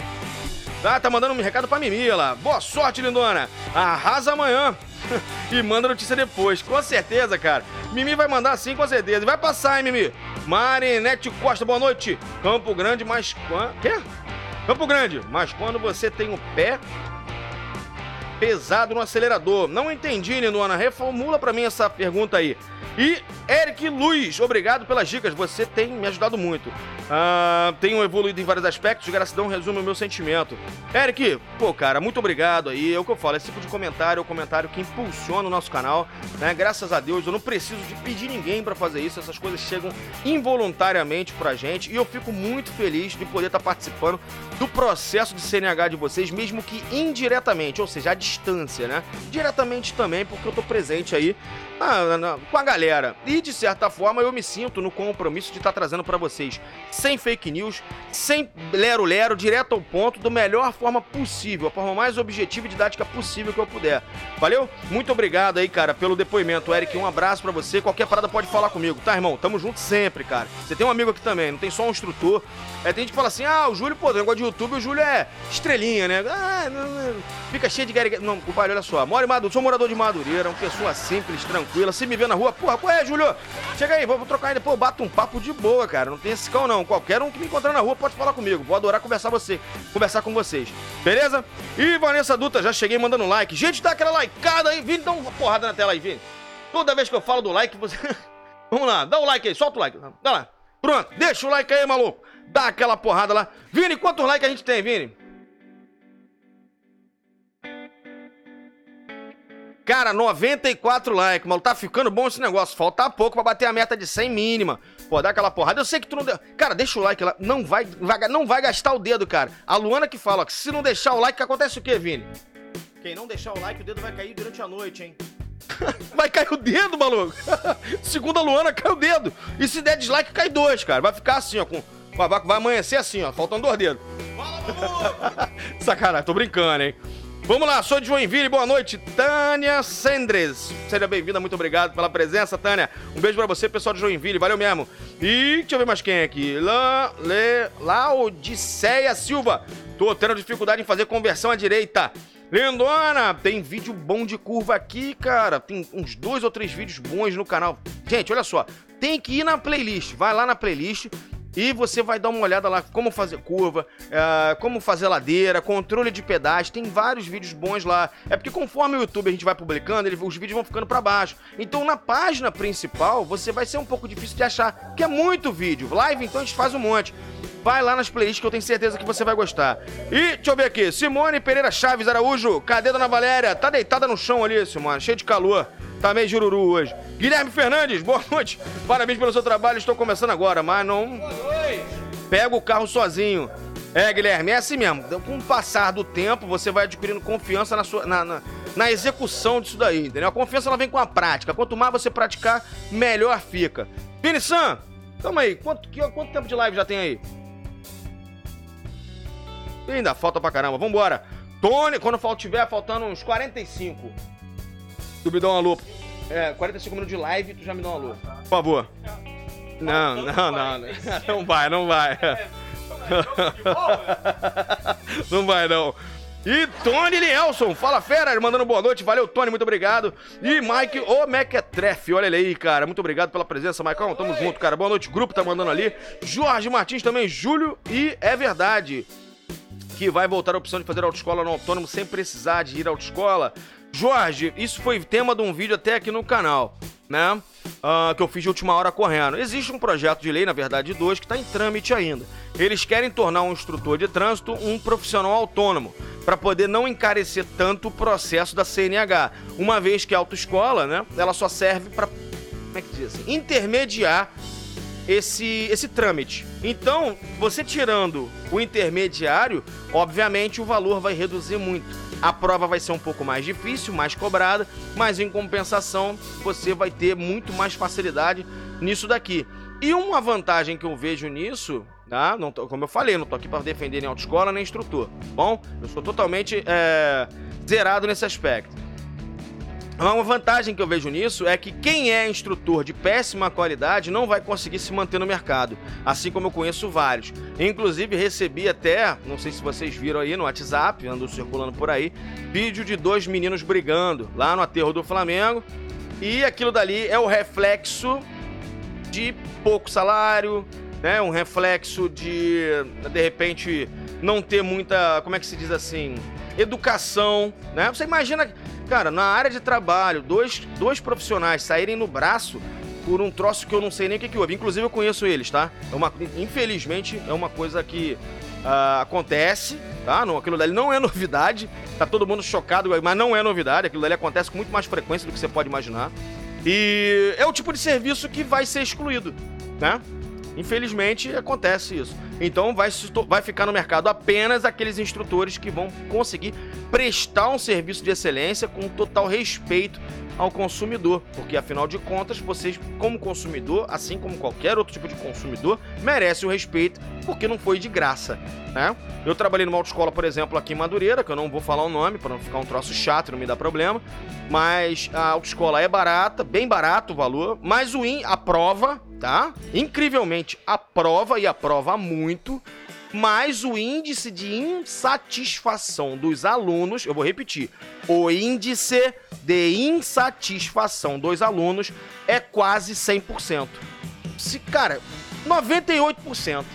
Ah, tá mandando um recado pra Mimi lá. Boa sorte, lindona. Arrasa amanhã. E manda notícia depois. Com certeza, cara. Mimi vai mandar sim, com certeza. E vai passar, hein, Mimi? Marinete Costa, boa noite. Campo Grande, mas... Quê? Campo Grande. Mas quando você tem o pé... pesado no acelerador. Não entendi, Nindona. Reformula pra mim essa pergunta aí. E Eric Luiz, obrigado pelas dicas, você tem me ajudado muito. Ah, tenho evoluído em vários aspectos, gratidão resume o meu sentimento. Eric, pô, cara, muito obrigado aí. É o que eu falo, esse tipo de comentário é o comentário que impulsiona o nosso canal, né? Graças a Deus, eu não preciso de pedir ninguém pra fazer isso, essas coisas chegam involuntariamente pra gente e eu fico muito feliz de poder estar participando do processo de C N H de vocês, mesmo que indiretamente, ou seja, à distância, né? Diretamente também, porque eu tô presente aí na, na, com a galera. E, de certa forma, eu me sinto no compromisso de estar trazendo pra vocês, sem fake news, sem lero-lero, direto ao ponto, da melhor forma possível, a forma mais objetiva e didática possível que eu puder. Valeu? Muito obrigado aí, cara, pelo depoimento. Eric, um abraço pra você. Qualquer parada pode falar comigo, tá, irmão? Tamo junto sempre, cara. Você tem um amigo aqui também, não tem só um instrutor. É, tem gente que fala assim, ah, o Júlio, pô, tem negócio de YouTube, o Júlio é estrelinha, né? Ah, não, não, fica cheio de guerra. Não, compadre, olha só. Moro em Madureira, sou morador de Madureira, uma pessoa simples, tranquila. Se me vê na rua, porra, qual é, Júlio? Chega aí, vou, vou trocar ainda. Pô, bato um papo de boa, cara. Não tem esse cão, não. Qualquer um que me encontrar na rua pode falar comigo. Vou adorar conversar você, conversar com vocês. Beleza? E Vanessa Dutra, já cheguei mandando like. Gente, dá aquela likeada aí. Vini, dá uma porrada na tela aí, Vini. Toda vez que eu falo do like, você... Vamos lá, dá o like aí, solta o like. Dá lá. Pronto, deixa o like aí, maluco. Dá aquela porrada lá. Vini, quantos likes a gente tem, Vini? Cara, noventa e quatro likes, mano. Tá ficando bom esse negócio. Falta pouco pra bater a meta de cem mínima. Pô, dá aquela porrada. Eu sei que tu não deu... Cara, deixa o like lá. Não vai, vai, não vai gastar o dedo, cara. A Luana que fala, ó, que se não deixar o like, acontece o quê, Vini? Quem não deixar o like, o dedo vai cair durante a noite, hein? Vai cair o dedo, maluco. Segundo a Luana, cai o dedo. E se der dislike, cai dois, cara. Vai ficar assim, ó. Com... Vai, vai amanhecer assim, ó. Faltando dois dedos. Sacanagem, tô brincando, hein? Vamos lá, sou de Joinville, boa noite, Tânia Sendres. Seja bem-vinda, muito obrigado pela presença, Tânia. Um beijo pra você, pessoal de Joinville, valeu mesmo. E deixa eu ver mais quem é aqui. La, Le, Laodiceia Silva. Tô tendo dificuldade em fazer conversão à direita. Lindona, tem vídeo bom de curva aqui, cara. Tem uns dois ou três vídeos bons no canal. Gente, olha só, tem que ir na playlist. Vai lá na playlist e você vai dar uma olhada lá como fazer curva, uh, como fazer ladeira, controle de pedais. Tem vários vídeos bons lá. É porque conforme o YouTube a gente vai publicando, ele, os vídeos vão ficando pra baixo. Então na página principal você vai ser um pouco difícil de achar, porque é muito vídeo. Live, então a gente faz um monte. Vai lá nas playlists que eu tenho certeza que você vai gostar. E, deixa eu ver aqui, Simone Pereira Chaves Araújo, cadê Dona Valéria? Tá deitada no chão ali, Simone, cheio de calor. Tá meio jururu hoje. Guilherme Fernandes, boa noite. Parabéns pelo seu trabalho, estou começando agora, mas não... Pega o carro sozinho. É, Guilherme, é assim mesmo. Com o passar do tempo, você vai adquirindo confiança na, sua, na, na, na execução disso daí, entendeu? A confiança, ela vem com a prática. Quanto mais você praticar, melhor fica. Vini San, calma aí. Quanto, que, quanto tempo de live já tem aí? E ainda falta pra caramba, vambora. Tony, quando tiver faltando uns quarenta e cinco, tu me dá uma alô. É, quarenta e cinco minutos de live, tu já me dá uma alô. Por favor. Não, não, não. Não vai, não vai. Não vai, não. E Tony Lielson, fala fera, mandando boa noite. Valeu, Tony, muito obrigado. E Mike, ô Mequetrefe, olha ele aí, cara. Muito obrigado pela presença, Maicon. Tamo junto, cara. Boa noite, grupo tá mandando ali. Jorge Martins também, Júlio. E é verdade que vai voltar a opção de fazer autoescola no autônomo sem precisar de ir à autoescola. Jorge, isso foi tema de um vídeo até aqui no canal, né? Uh, que eu fiz de última hora correndo. Existe um projeto de lei, na verdade dois, que está em trâmite ainda. Eles querem tornar um instrutor de trânsito um profissional autônomo, para poder não encarecer tanto o processo da C N H, uma vez que a autoescola, né, ela só serve para, como é que diz assim, intermediar esse, esse trâmite. Então, você tirando o intermediário, obviamente o valor vai reduzir muito. A prova vai ser um pouco mais difícil, mais cobrada, mas em compensação você vai ter muito mais facilidade nisso daqui. E uma vantagem que eu vejo nisso, tá? Não tô, como eu falei, não tô aqui para defender nem autoescola nem instrutor, bom? Eu sou totalmente é, zerado nesse aspecto. Uma vantagem que eu vejo nisso é que quem é instrutor de péssima qualidade não vai conseguir se manter no mercado, assim como eu conheço vários. Inclusive recebi até, não sei se vocês viram aí no WhatsApp, andou circulando por aí, vídeo de dois meninos brigando lá no aterro do Flamengo, e aquilo dali é o reflexo de pouco salário, né? Um reflexo de, de repente, não ter muita, como é que se diz assim... educação, né? Você imagina, cara, na área de trabalho, dois, dois profissionais saírem no braço por um troço que eu não sei nem o que, que houve. Inclusive, eu conheço eles, tá? É uma, infelizmente, é uma coisa que uh, acontece, tá? Não, aquilo dali não é novidade. Tá todo mundo chocado, mas não é novidade. Aquilo dali acontece com muito mais frequência do que você pode imaginar. E é o tipo de serviço que vai ser excluído, né? Infelizmente, acontece isso. Então, vai, vai ficar no mercado apenas aqueles instrutores que vão conseguir prestar um serviço de excelência com total respeito ao consumidor, porque afinal de contas, vocês como consumidor, assim como qualquer outro tipo de consumidor, merece o respeito, porque não foi de graça, né? Eu trabalhei numa autoescola, por exemplo, aqui em Madureira, que eu não vou falar o nome para não ficar um troço chato, não me dá problema, mas a autoescola é barata, bem barato o valor, mas o I N aprova, tá? Incrivelmente aprova e aprova muito. Mas o índice de insatisfação dos alunos, eu vou repetir, o índice de insatisfação dos alunos é quase cem por cento. Se, cara, noventa e oito por cento.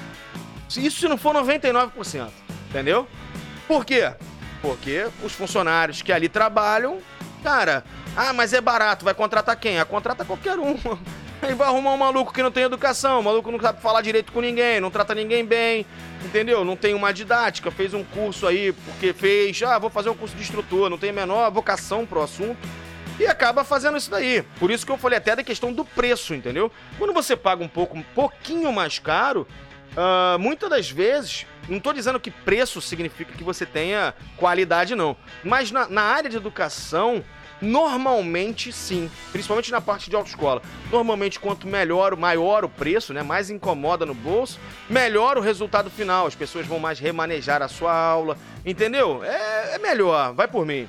Isso se não for noventa e nove por cento, entendeu? Por quê? Porque os funcionários que ali trabalham, cara, ah, mas é barato, vai contratar quem? Ah, contrata qualquer um. Aí vai arrumar um maluco que não tem educação, um maluco que não sabe falar direito com ninguém, não trata ninguém bem, entendeu? Não tem uma didática, fez um curso aí porque fez, ah, vou fazer um curso de instrutor, não tem a menor vocação pro assunto e acaba fazendo isso daí. Por isso que eu falei até da questão do preço, entendeu? Quando você paga um pouco, um pouquinho mais caro, uh, muitas das vezes, não tô dizendo que preço significa que você tenha qualidade não, mas na, na área de educação, normalmente sim, principalmente na parte de autoescola. Normalmente, quanto melhor, maior o preço, né, mais incomoda no bolso, melhor o resultado final. As pessoas vão mais remanejar a sua aula, entendeu? É, é melhor, vai por mim.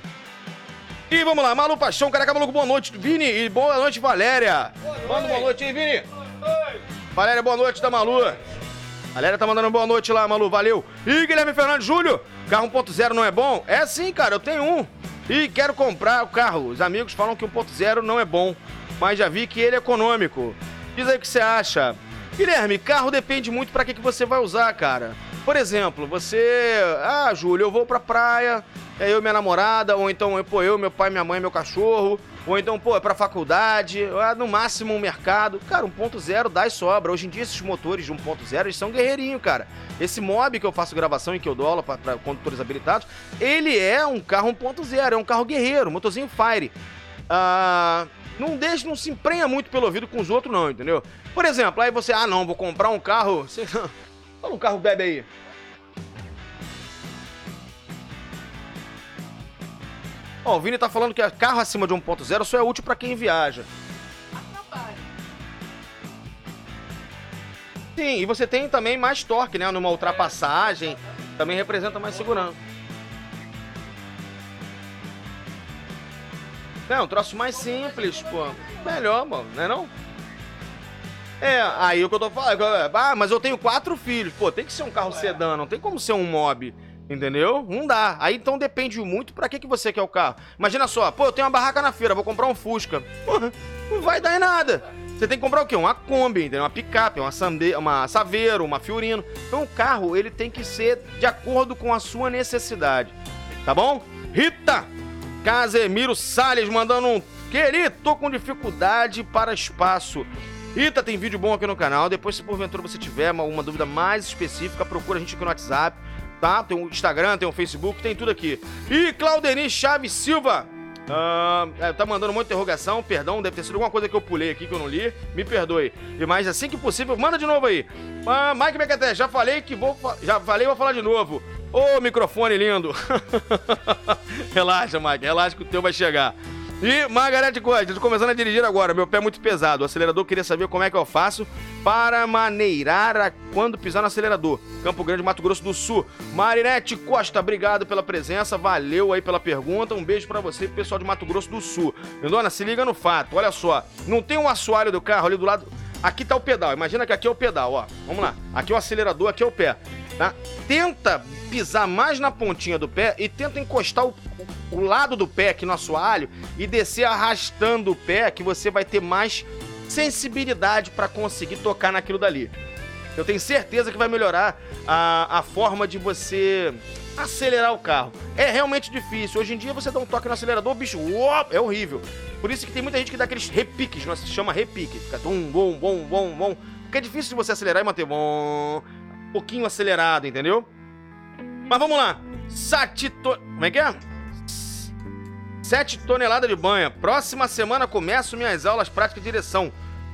E vamos lá, Malu Paixão, Careca Maluco, boa noite, Vini, e boa noite, Valéria. Boa noite. Manda boa noite aí, Vini. Boa noite. Valéria, boa noite da Malu. Valéria tá mandando boa noite lá, Malu, valeu. E Guilherme Fernandes Júlio, carro um ponto zero não é bom? É sim, cara, eu tenho um. E quero comprar o carro. Os amigos falam que um ponto zero não é bom, mas já vi que ele é econômico. Diz aí o que você acha. Guilherme, carro depende muito pra que, que você vai usar, cara. Por exemplo, você... Ah, Júlio, eu vou pra praia, é eu e minha namorada, ou então, pô, eu, meu pai, minha mãe, meu cachorro, ou então, pô, é pra faculdade, no máximo um mercado. Cara, um ponto zero dá e sobra. Hoje em dia, esses motores de um ponto zero, eles são guerreirinho, cara. Esse Mob que eu faço gravação e que eu dou aula pra, pra condutores habilitados, ele é um carro um ponto zero, é um carro guerreiro, um motorzinho Fire. Ah, não deixa, não se emprenha muito pelo ouvido com os outros não, entendeu? Por exemplo, aí você, ah não, vou comprar um carro... Você... Fala um carro bebe aí. Ó, o Vini tá falando que carro acima de um ponto zero só é útil pra quem viaja. Sim, e você tem também mais torque, né? Numa ultrapassagem, também representa mais segurança. É, um troço mais simples, pô. Melhor, mano, não é não? É, aí o que eu tô falando, ah, mas eu tenho quatro filhos. Pô, tem que ser um carro sedã, não tem como ser um Mob, entendeu? Não dá. Aí então depende muito pra que, que você quer o carro. Imagina só, pô, eu tenho uma barraca na feira, vou comprar um Fusca. Porra, não vai dar em nada. Você tem que comprar o quê? Uma Kombi, entendeu? Uma picape, uma, Sande... uma Saveiro, uma Fiorino. Então o carro, ele tem que ser de acordo com a sua necessidade, tá bom? Rita Casemiro Salles mandando um... Querido, tô com dificuldade para espaço. Rita, tem vídeo bom aqui no canal. Depois, se porventura você tiver uma, uma dúvida mais específica, procura a gente aqui no WhatsApp, tá? Tem o Instagram, tem o Facebook, tem tudo aqui. E Claudeni Chaves Silva... Uh, é, tá mandando uma interrogação, perdão, deve ter sido alguma coisa que eu pulei aqui que eu não li, me perdoe. E mais assim que possível, manda de novo aí. Uh, Mike Becaté, já falei que vou, já falei, vou falar de novo. Ô, microfone lindo. Relaxa, Mike, relaxa que o teu vai chegar. E Margarete Costa, tô começando a dirigir agora, meu pé é muito pesado. O acelerador, queria saber como é que eu faço para maneirar a... quando pisar no acelerador. Campo Grande, Mato Grosso do Sul. Marinete Costa, obrigado pela presença, valeu aí pela pergunta. Um beijo pra você e pro pessoal de Mato Grosso do Sul. Lindona, se liga no fato, olha só. Não tem um assoalho do carro ali do lado... Aqui tá o pedal, imagina que aqui é o pedal, ó. Vamos lá, aqui é o acelerador, aqui é o pé, tá? Tenta pisar mais na pontinha do pé e tenta encostar o, o lado do pé aqui no assoalho e descer arrastando o pé, que você vai ter mais sensibilidade para conseguir tocar naquilo dali. Eu tenho certeza que vai melhorar a, a forma de você acelerar o carro. É realmente difícil. Hoje em dia você dá um toque no acelerador, o bicho, uop, é horrível. Por isso que tem muita gente que dá aqueles repiques, nós se chama repique. Fica bom, bom, bom, bom, bom. Porque é difícil de você acelerar e manter bom, um pouquinho acelerado, entendeu? Mas vamos lá. Sete to... Como é que é? Sete toneladas de banha. Próxima semana começo minhas aulas práticas de direção.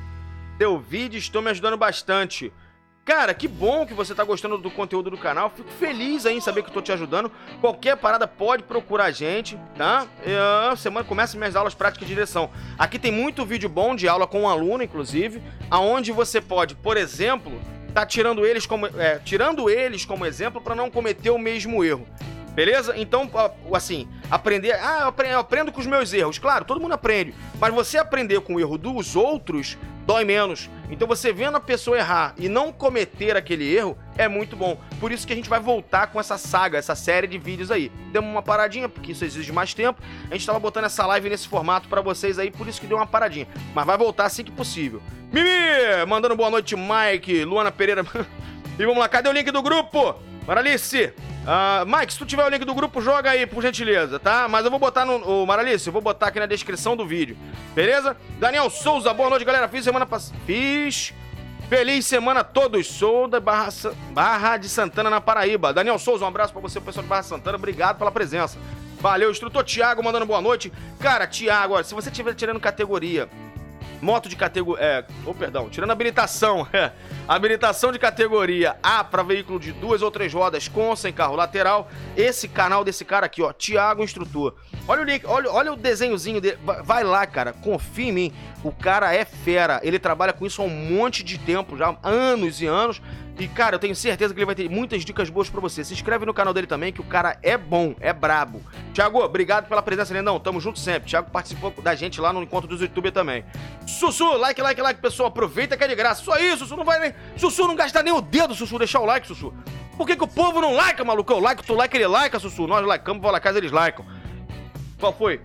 Teu vídeo estou me ajudando bastante. Cara, que bom que você tá gostando do conteúdo do canal. Fico feliz aí em saber que eu tô te ajudando. Qualquer parada pode procurar a gente, tá? É, semana começa minhas aulas práticas de direção. Aqui tem muito vídeo bom de aula com um aluno, inclusive, aonde você pode, por exemplo, tá tirando eles como, é, tirando eles como exemplo para não cometer o mesmo erro. Beleza? Então, assim, aprender... Ah, eu aprendo, eu aprendo com os meus erros. Claro, todo mundo aprende. Mas você aprender com o erro dos outros dói menos. Então, você vendo a pessoa errar e não cometer aquele erro é muito bom. Por isso que a gente vai voltar com essa saga, essa série de vídeos aí. Demos uma paradinha, porque isso exige mais tempo. A gente tava botando essa live nesse formato pra vocês aí, por isso que deu uma paradinha. Mas vai voltar assim que possível. Mimi! Mandando boa noite, Mike, Luana Pereira. E vamos lá, cadê o link do grupo? Maralice, uh, Mike, se tu tiver o link do grupo, joga aí, por gentileza, tá? Mas eu vou botar no... Ô, Maralice, eu vou botar aqui na descrição do vídeo, beleza? Daniel Souza, boa noite, galera. Fiz semana passada... Fiz... Feliz semana a todos. Sou da Barra... Barra de Santana, na Paraíba. Daniel Souza, um abraço pra você, pessoal de Barra de Santana. Obrigado pela presença. Valeu, instrutor Thiago, mandando boa noite. Cara, Thiago, olha, se você estiver tirando categoria... Moto de categoria... É, oh, perdão, tirando habilitação. É, habilitação de categoria A para veículo de duas ou três rodas com ou sem carro lateral. Esse canal desse cara aqui, ó, Thiago Instrutor. Olha o link, olha, olha o desenhozinho dele. Vai lá, cara, confia em mim. O cara é fera. Ele trabalha com isso há um monte de tempo, já anos e anos. E, cara, eu tenho certeza que ele vai ter muitas dicas boas pra você. Se inscreve no canal dele também, que o cara é bom, é brabo. Thiago, obrigado pela presença, Lendão. Tamo junto sempre. Thiago participou da gente lá no encontro dos youtubers também. Sussu, like, like, like, pessoal. Aproveita que é de graça. Só isso, Sussu não vai nem... Sussu não gasta nem o dedo, Sussu. Deixar o like, Sussu. Por que que o povo não like, maluco? Eu like, tu like, ele like, Sussu. Nós likeamos, vou lá casa, eles likam. Qual foi?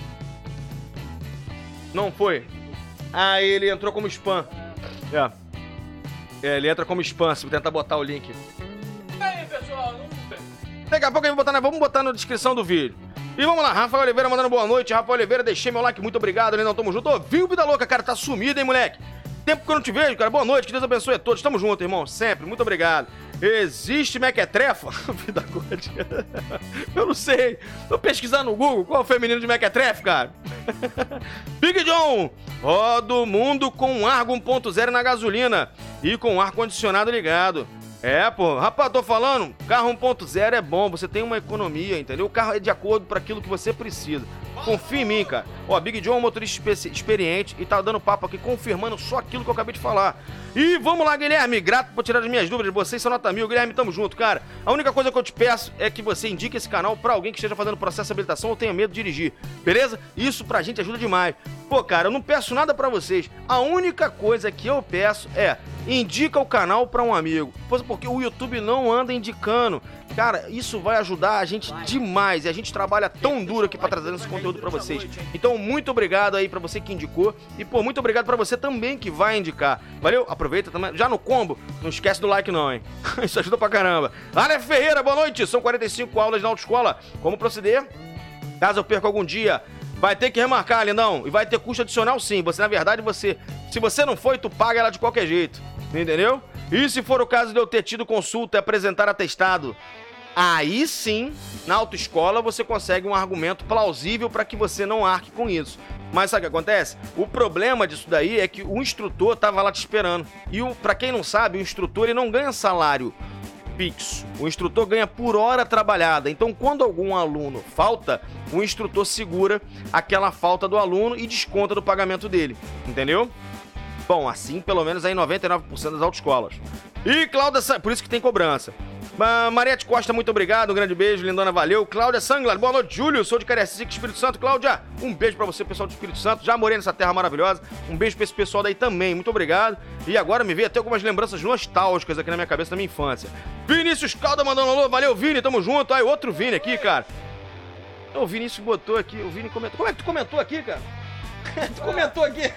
Não foi? Ah, ele entrou como spam. É. É, ele entra como spam, se tentar botar o link. E aí, pessoal? Não... Daqui a pouco a gente vai botar, né? Vamos botar na descrição do vídeo. E vamos lá, Rafael Oliveira mandando boa noite. Rafael Oliveira, deixei meu like, muito obrigado, Lindão, tamo junto. Ô, viu, vida louca, cara, tá sumido, hein, moleque? Tempo que eu não te vejo, cara, boa noite, que Deus abençoe a todos. Tamo junto, irmão, sempre, muito obrigado. Existe mequetrefa? Vida gorda. Eu não sei. Tô pesquisando no Google qual é o feminino de mequetrefe, cara. Big John, roda o mundo com um Argo um ponto zero na gasolina e com o ar-condicionado ligado. É, pô, rapaz, tô falando, carro um ponto zero é bom, você tem uma economia, entendeu? O carro é de acordo para aquilo que você precisa. Confia em mim, cara. Ó, Big John é um motorista experiente e tá dando papo aqui, confirmando só aquilo que eu acabei de falar. E vamos lá, Guilherme, grato por tirar as minhas dúvidas, vocês são nota mil. Guilherme, tamo junto, cara. A única coisa que eu te peço é que você indique esse canal pra alguém que esteja fazendo processo de habilitação ou tenha medo de dirigir, beleza? Isso pra gente ajuda demais. Pô, cara, eu não peço nada pra vocês. A única coisa que eu peço é indica o canal pra um amigo, porque o YouTube não anda indicando. Cara, isso vai ajudar a gente demais. E a gente trabalha tão duro aqui pra trazer esse conteúdo pra vocês. Então, muito obrigado aí pra você que indicou. E, pô, muito obrigado pra você também que vai indicar. Valeu? Aproveita também. Já no combo, não esquece do like não, hein? Isso ajuda pra caramba. Aleph Ferreira, boa noite. São quarenta e cinco aulas na autoescola. Como proceder? Caso eu perca algum dia, vai ter que remarcar, lindão. E vai ter custo adicional sim. Você, na verdade, você... Se você não foi, tu paga ela de qualquer jeito. Entendeu? E se for o caso de eu ter tido consulta e apresentar atestado, aí sim, na autoescola, você consegue um argumento plausível para que você não arque com isso. Mas sabe o que acontece? O problema disso daí é que o instrutor tava lá te esperando. E o, pra quem não sabe, o instrutor ele não ganha salário fixo. O instrutor ganha por hora trabalhada. Então, quando algum aluno falta, o instrutor segura aquela falta do aluno e desconta do pagamento dele. Entendeu? Bom, assim pelo menos aí noventa e nove por cento das autoescolas. E Cláudia, por isso que tem cobrança. Mariette Costa, muito obrigado, um grande beijo, lindona, valeu. Cláudia Sanglar, boa noite, Júlio, sou de Cariacica, Espírito Santo. Cláudia, um beijo pra você, pessoal do Espírito Santo, já morei nessa terra maravilhosa, um beijo pra esse pessoal daí também, muito obrigado. E agora me veio até algumas lembranças nostálgicas aqui na minha cabeça da minha infância. Vinícius Calda mandando alô, valeu, Vini, tamo junto. Aí, outro Vini aqui, cara. O Vinícius botou aqui, o Vini comentou. Como é que tu comentou aqui, cara? Tu comentou aqui.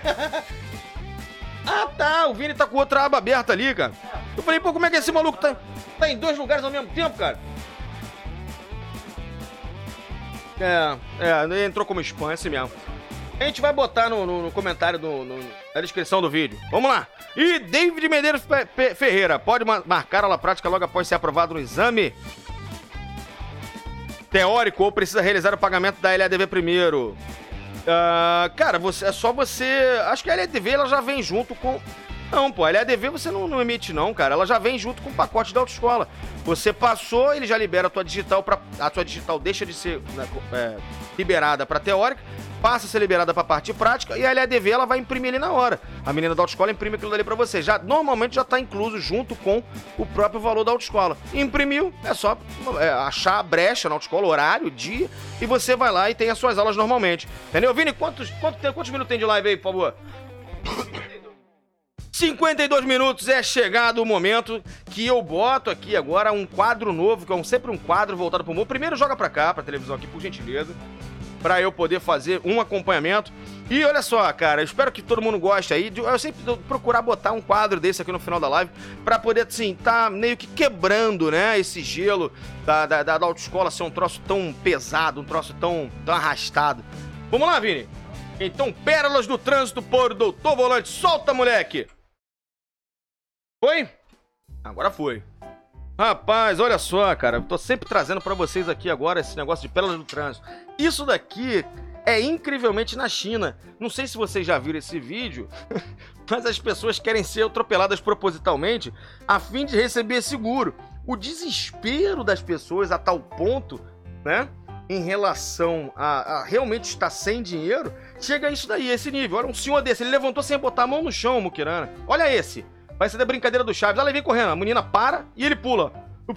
Ah, tá, o Vini tá com outra aba aberta ali, cara. Eu falei, pô, como é que esse maluco tá, tá em dois lugares ao mesmo tempo, cara? É, é, entrou como spam, é assim mesmo. A gente vai botar no, no, no comentário, do, no, na descrição do vídeo. Vamos lá. E David Medeiros Ferreira, pode marcar aula prática logo após ser aprovado no exame teórico ou precisa realizar o pagamento da L A D V primeiro? Uh, cara, você, é só você... Acho que a L A D V ela já vem junto com... Não, pô, a L A D V você não, não emite não, cara. Ela já vem junto com o pacote da autoescola. Você passou, ele já libera a tua digital para a tua digital deixa de ser né, é, liberada para teórica, passa a ser liberada para parte prática e a L A D V ela vai imprimir ali na hora. A menina da autoescola imprime aquilo dali para você. Já normalmente já está incluso junto com o próprio valor da autoescola. Imprimiu, é só é, achar a brecha na autoescola, horário, dia, e você vai lá e tem as suas aulas normalmente. Entendeu? Vini, quantos, quantos, quantos minutos tem de live aí, por favor? cinquenta e dois minutos, é chegado o momento que eu boto aqui agora um quadro novo, que é um, sempre um quadro voltado pro humor. Primeiro joga pra cá, pra televisão aqui, por gentileza, pra eu poder fazer um acompanhamento. E olha só, cara, eu espero que todo mundo goste aí. De, eu sempre procurar botar um quadro desse aqui no final da live, pra poder, assim, tá meio que quebrando, né, esse gelo da, da, da autoescola ser um troço tão pesado, um troço tão, tão arrastado. Vamos lá, Vini? Então, Pérolas do Trânsito por Doutor Volante. Solta, moleque! Foi? Agora foi. Rapaz, olha só, cara. Eu tô sempre trazendo pra vocês aqui agora esse negócio de pérolas do trânsito. Isso daqui é incrivelmente na China. Não sei se vocês já viram esse vídeo, mas as pessoas querem ser atropeladas propositalmente a fim de receber seguro. O desespero das pessoas a tal ponto, né? Em relação a, a realmente estar sem dinheiro, chega a isso daí, esse nível. Olha um senhor desse, ele levantou sem botar a mão no chão, Muquirana. Olha esse. Vai ser da brincadeira do Chaves. Ela vem correndo, a menina para e ele pula.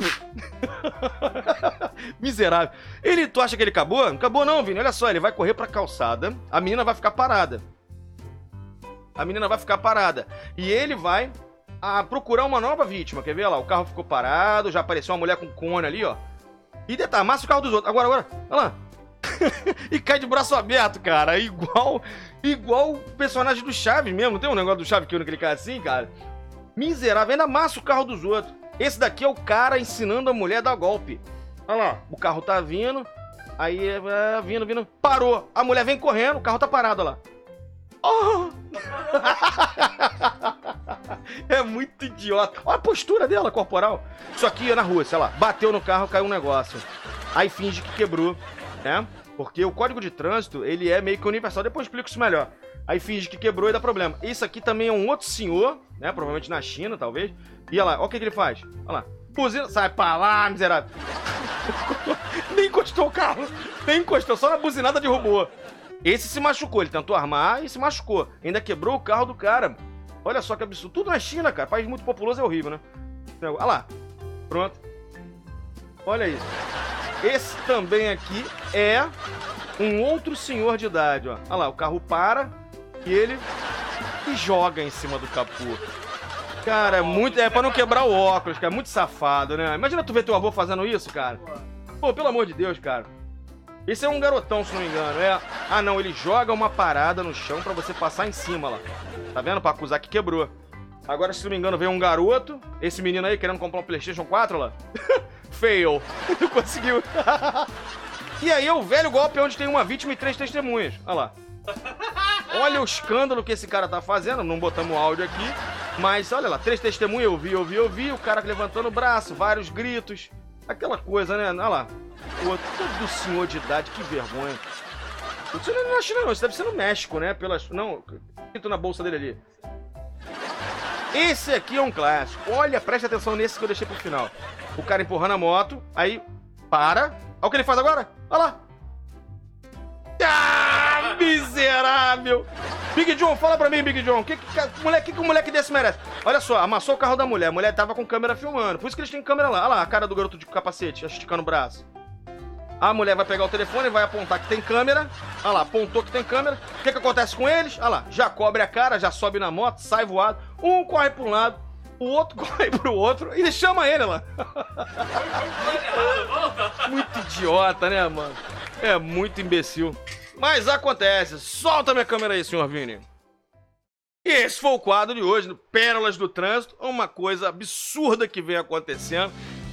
Miserável. Ele, tu acha que ele acabou? Não acabou não, Vini. Olha só, ele vai correr pra calçada, a menina vai ficar parada. A menina vai ficar parada. E ele vai a, procurar uma nova vítima. Quer ver? Olha lá, o carro ficou parado, já apareceu uma mulher com cone ali, ó. E detalhe, amassa o carro dos outros. Agora, agora, olha lá. E cai de braço aberto, cara. Igual, igual o personagem do Chaves mesmo. Não tem um negócio do Chaves que ele cai assim, cara? Miserável, ainda amassa o carro dos outros. Esse daqui é o cara ensinando a mulher a dar golpe. Olha lá, o carro tá vindo, aí é, vindo, vindo, parou. A mulher vem correndo, o carro tá parado, olha lá. Oh! É muito idiota. Olha a postura dela, corporal. Isso aqui é na rua, sei lá, bateu no carro, caiu um negócio. Aí finge que quebrou, né? Porque o código de trânsito, ele é meio que universal. Depois eu explico isso melhor. Aí finge que quebrou e dá problema. Isso aqui também é um outro senhor, né? Provavelmente na China, talvez. E olha lá, olha o que, que ele faz. Olha lá. Buzina. Sai pra lá, miserável. Nem encostou o carro. Nem encostou, só na buzinada derrubou. Esse se machucou, ele tentou armar e se machucou. Ainda quebrou o carro do cara. Olha só que absurdo. Tudo na China, cara. País muito populoso, é horrível, né? Olha lá. Pronto. Olha isso. Esse também aqui é um outro senhor de idade, ó. Olha lá, o carro para e ele se joga em cima do capô. Cara, é muito... É pra não quebrar o óculos, cara. Muito safado, né? Imagina tu ver teu avô fazendo isso, cara. Pô, pelo amor de Deus, cara. Esse é um garotão, se não me engano. É... Ah, não. Ele joga uma parada no chão pra você passar em cima lá. Tá vendo? Pra acusar que quebrou. Agora, se não me engano, veio um garoto. Esse menino aí querendo comprar um PlayStation quatro lá. Fail. Não conseguiu. E aí é o velho golpe onde tem uma vítima e três testemunhas. Olha lá. Olha o escândalo que esse cara tá fazendo. Não botamos o áudio aqui. Mas olha lá, três testemunhas, eu vi, eu vi, eu vi. O cara levantando o braço, vários gritos. Aquela coisa, né? Olha lá. Pô, todo senhor de idade, que vergonha. Isso não é na China, não. Isso deve ser no México, né? Pelas... Não, escrito na bolsa dele ali. Esse aqui é um clássico. Olha, preste atenção nesse que eu deixei pro final. O cara empurrando a moto, aí para. Olha o que ele faz agora. Olha lá. Ah, miserável. Big John, fala pra mim, Big John. O que, que, moleque, que, que um moleque desse merece? Olha só, amassou o carro da mulher. A mulher tava com câmera filmando. Por isso que eles têm câmera lá. Olha lá, a cara do garoto de capacete, esticando o braço. A mulher vai pegar o telefone e vai apontar que tem câmera. Olha lá, apontou que tem câmera. O que que acontece com eles? Olha lá, já cobre a cara, já sobe na moto, sai voado. Um corre para um lado, o outro corre pro outro e chama ele lá. Muito idiota, né, mano? É muito imbecil. Mas acontece. Solta minha câmera aí, senhor Vini. E esse foi o quadro de hoje, Pérolas do Trânsito. Uma coisa absurda que vem acontecendo.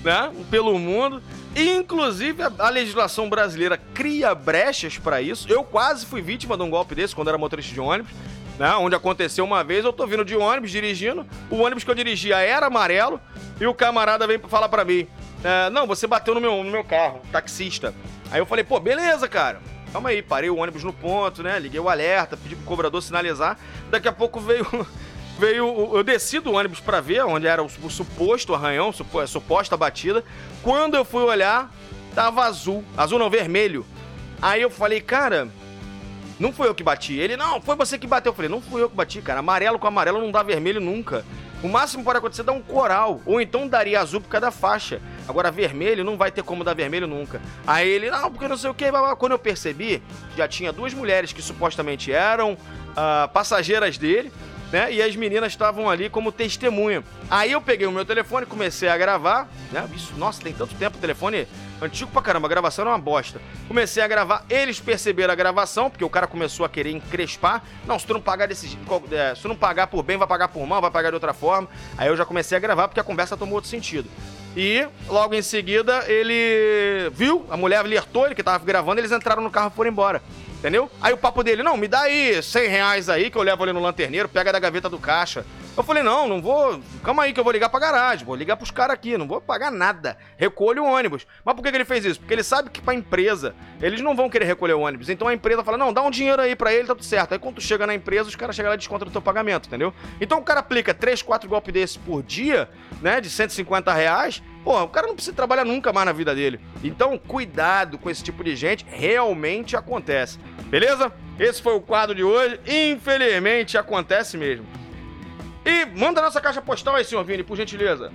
né? Pelo mundo. Inclusive, a, a legislação brasileira cria brechas pra isso. Eu quase fui vítima de um golpe desse quando era motorista de ônibus, né? Onde aconteceu uma vez, eu tô vindo de ônibus, dirigindo. O ônibus que eu dirigia era amarelo e o camarada veio falar pra mim: é, não, você bateu no meu, no meu carro, taxista. Aí eu falei: pô, beleza, cara. Calma aí, parei o ônibus no ponto, né? Liguei o alerta, pedi pro cobrador sinalizar. Daqui a pouco veio... veio eu desci do ônibus pra ver onde era o, o suposto arranhão, supo, a suposta batida. Quando eu fui olhar, tava azul. Azul não, vermelho. Aí eu falei: cara, não foi eu que bati. Ele: não, foi você que bateu. Eu falei: não fui eu que bati, cara. Amarelo com amarelo não dá vermelho nunca. O máximo que pode acontecer é dar um coral. Ou então daria azul por causa da faixa. Agora vermelho não vai ter como dar vermelho nunca. Aí ele: não, porque não sei o que. Quando eu percebi, já tinha duas mulheres que supostamente eram uh, passageiras dele, né? E as meninas estavam ali como testemunha. Aí eu peguei o meu telefone, comecei a gravar, né? Isso, nossa, tem tanto tempo, o telefone antigo pra caramba, a gravação era uma bosta. Comecei a gravar, eles perceberam a gravação, porque o cara começou a querer encrespar. Não, se tu não pagar desse é, se tu não pagar por bem, vai pagar por mal, vai pagar de outra forma. Aí eu já comecei a gravar, porque a conversa tomou outro sentido. E, logo em seguida, ele viu, a mulher alertou ele que tava gravando, eles entraram no carro e foram embora. Entendeu? Aí o papo dele: não, me dá aí cem reais aí que eu levo ali no lanterneiro, pega da gaveta do caixa. Eu falei: não, não vou, calma aí que eu vou ligar pra garagem, vou ligar pros caras aqui, não vou pagar nada, recolhe o ônibus. Mas por que que ele fez isso? Porque ele sabe que pra empresa, eles não vão querer recolher o ônibus, então a empresa fala: não, dá um dinheiro aí pra ele, tá tudo certo. Aí quando tu chega na empresa, os caras chegam lá e descontam do teu pagamento, entendeu? Então o cara aplica três, quatro golpes desses por dia, né, de cento e cinquenta reais, pô, o cara não precisa trabalhar nunca mais na vida dele. Então cuidado com esse tipo de gente, realmente acontece. Beleza? Esse foi o quadro de hoje. Infelizmente, acontece mesmo. E manda a nossa caixa postal aí, senhor Vini, por gentileza.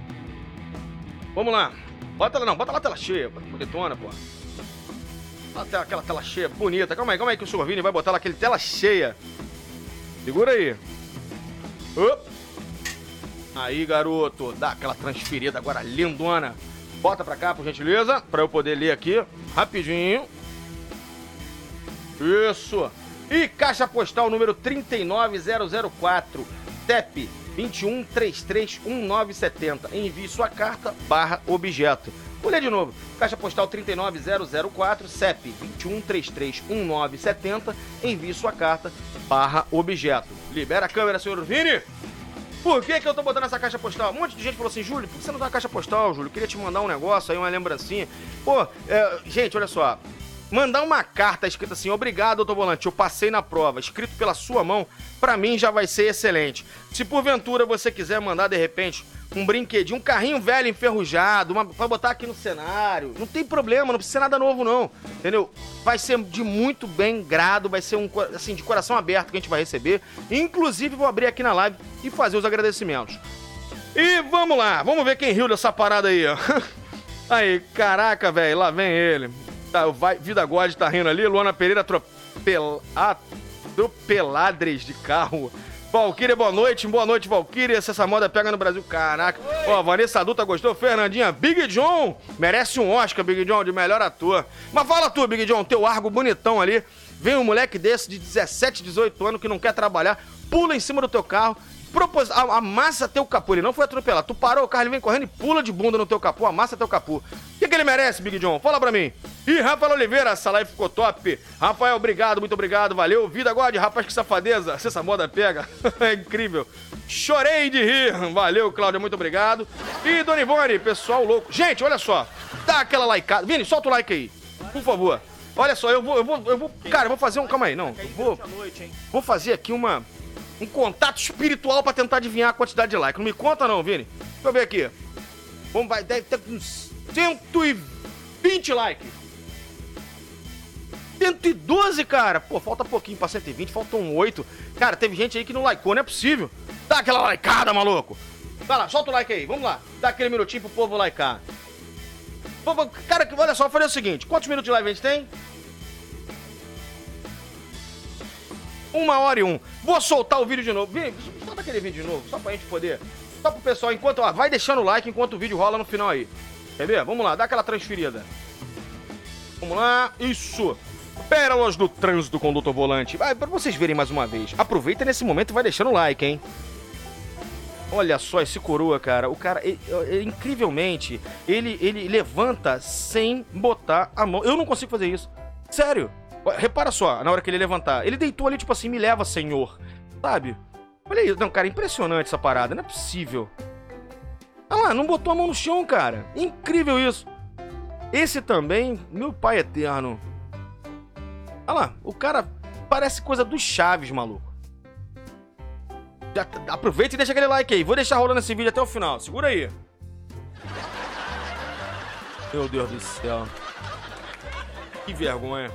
Vamos lá. Bota lá, não. Bota lá a tela cheia, bonitona, pô. Bota aquela tela cheia, bonita. Calma aí, calma aí que o senhor Vini vai botar lá aquele tela cheia. Segura aí. Op. Aí, garoto. Dá aquela transferida agora, lindona. Bota pra cá, por gentileza, pra eu poder ler aqui rapidinho. Isso! E caixa postal número trinta e nove zero zero quatro, T E P vinte e um, trinta e três, dezenove setenta. Envie sua carta barra objeto. Vou ler de novo. Caixa postal trinta e nove zero zero quatro, C E P vinte e um, trinta e três, dezenove setenta. Envie sua carta barra objeto. Libera a câmera, senhor Vini! Por que que eu tô botando essa caixa postal? Um monte de gente falou assim: Júlio, por que você não dá uma caixa postal, Júlio? Queria te mandar um negócio aí, uma lembrancinha. Pô, é, gente, olha só. Mandar uma carta escrita assim: obrigado, doutor Volante, eu passei na prova, escrito pela sua mão, pra mim já vai ser excelente. Se porventura você quiser mandar, de repente, um brinquedinho, um carrinho velho enferrujado, uma, pra botar aqui no cenário, não tem problema, não precisa ser nada novo não, entendeu? Vai ser de muito bem grado, vai ser um, assim, de coração aberto que a gente vai receber. Inclusive, vou abrir aqui na live e fazer os agradecimentos. E vamos lá, vamos ver quem riu dessa parada aí, ó. Aí, caraca, velho, lá vem ele. Tá, vai, Vida God tá rindo ali. Luana Pereira atropel, atropeladres de carro. Valquíria, boa noite. Boa noite, Valquíria. Se essa moda pega no Brasil, caraca. Ó, Vanessa Adulta gostou. Fernandinha, Big John. Merece um Oscar, Big John, de melhor ator. Mas fala tu, Big John, teu argo bonitão ali. Vem um moleque desse de dezessete, dezoito anos que não quer trabalhar, pula em cima do teu carro, propos... amassa teu capô. Ele não foi atropelado. Tu parou o carro, ele vem correndo e pula de bunda no teu capô, amassa teu capô. O que, que ele merece, Big John? Fala pra mim. E Rafael Oliveira, essa live ficou top. Rafael, obrigado, muito obrigado, valeu. Vida God, rapaz, que safadeza. Se essa moda pega, é incrível. Chorei de rir. Valeu, Cláudia, muito obrigado. E Dona Ivone, pessoal louco. Gente, olha só. Dá aquela likeada. Vini, solta o like aí, por favor. Olha só, eu vou, eu vou, eu vou. Cara, eu vou fazer um. Calma aí, não. Eu vou, vou fazer aqui uma. Um contato espiritual pra tentar adivinhar a quantidade de like. Não me conta não, Vini. Deixa eu ver aqui. Vamos, vai, deve ter uns cento e vinte likes. cento e doze, cara. Pô, falta pouquinho pra cento e vinte, faltam oito. Cara, teve gente aí que não likeou, não é possível. Dá aquela likeada, maluco. Vai lá, solta o like aí, vamos lá. Dá aquele minutinho pro povo likear. Cara, olha só, vou fazer o seguinte. Quantos minutos de live a gente tem? Uma hora e um. Vou soltar o vídeo de novo. Vini, solta aquele vídeo de novo, só pra gente poder... Só pro pessoal, enquanto... Ó, vai deixando o like enquanto o vídeo rola no final aí. Quer ver? Vamos lá, dá aquela transferida. Vamos lá. Isso. Pérolas do trânsito com o doutor Volante. Vai, pra vocês verem mais uma vez. Aproveita nesse momento e vai deixando o like, hein? Olha só esse coroa, cara. O cara, ele, ele, incrivelmente, ele, ele levanta sem botar a mão. Eu não consigo fazer isso. Sério. Repara só, na hora que ele levantar. Ele deitou ali, tipo assim, me leva, senhor. Sabe? Olha isso. Não, cara, é impressionante essa parada. Não é possível. Olha lá, não botou a mão no chão, cara. Incrível isso. Esse também, meu pai eterno. Olha lá, o cara parece coisa dos Chaves, maluco. Já, aproveita e deixa aquele like aí. Vou deixar rolando esse vídeo até o final. Segura aí. Meu Deus do céu. Que vergonha.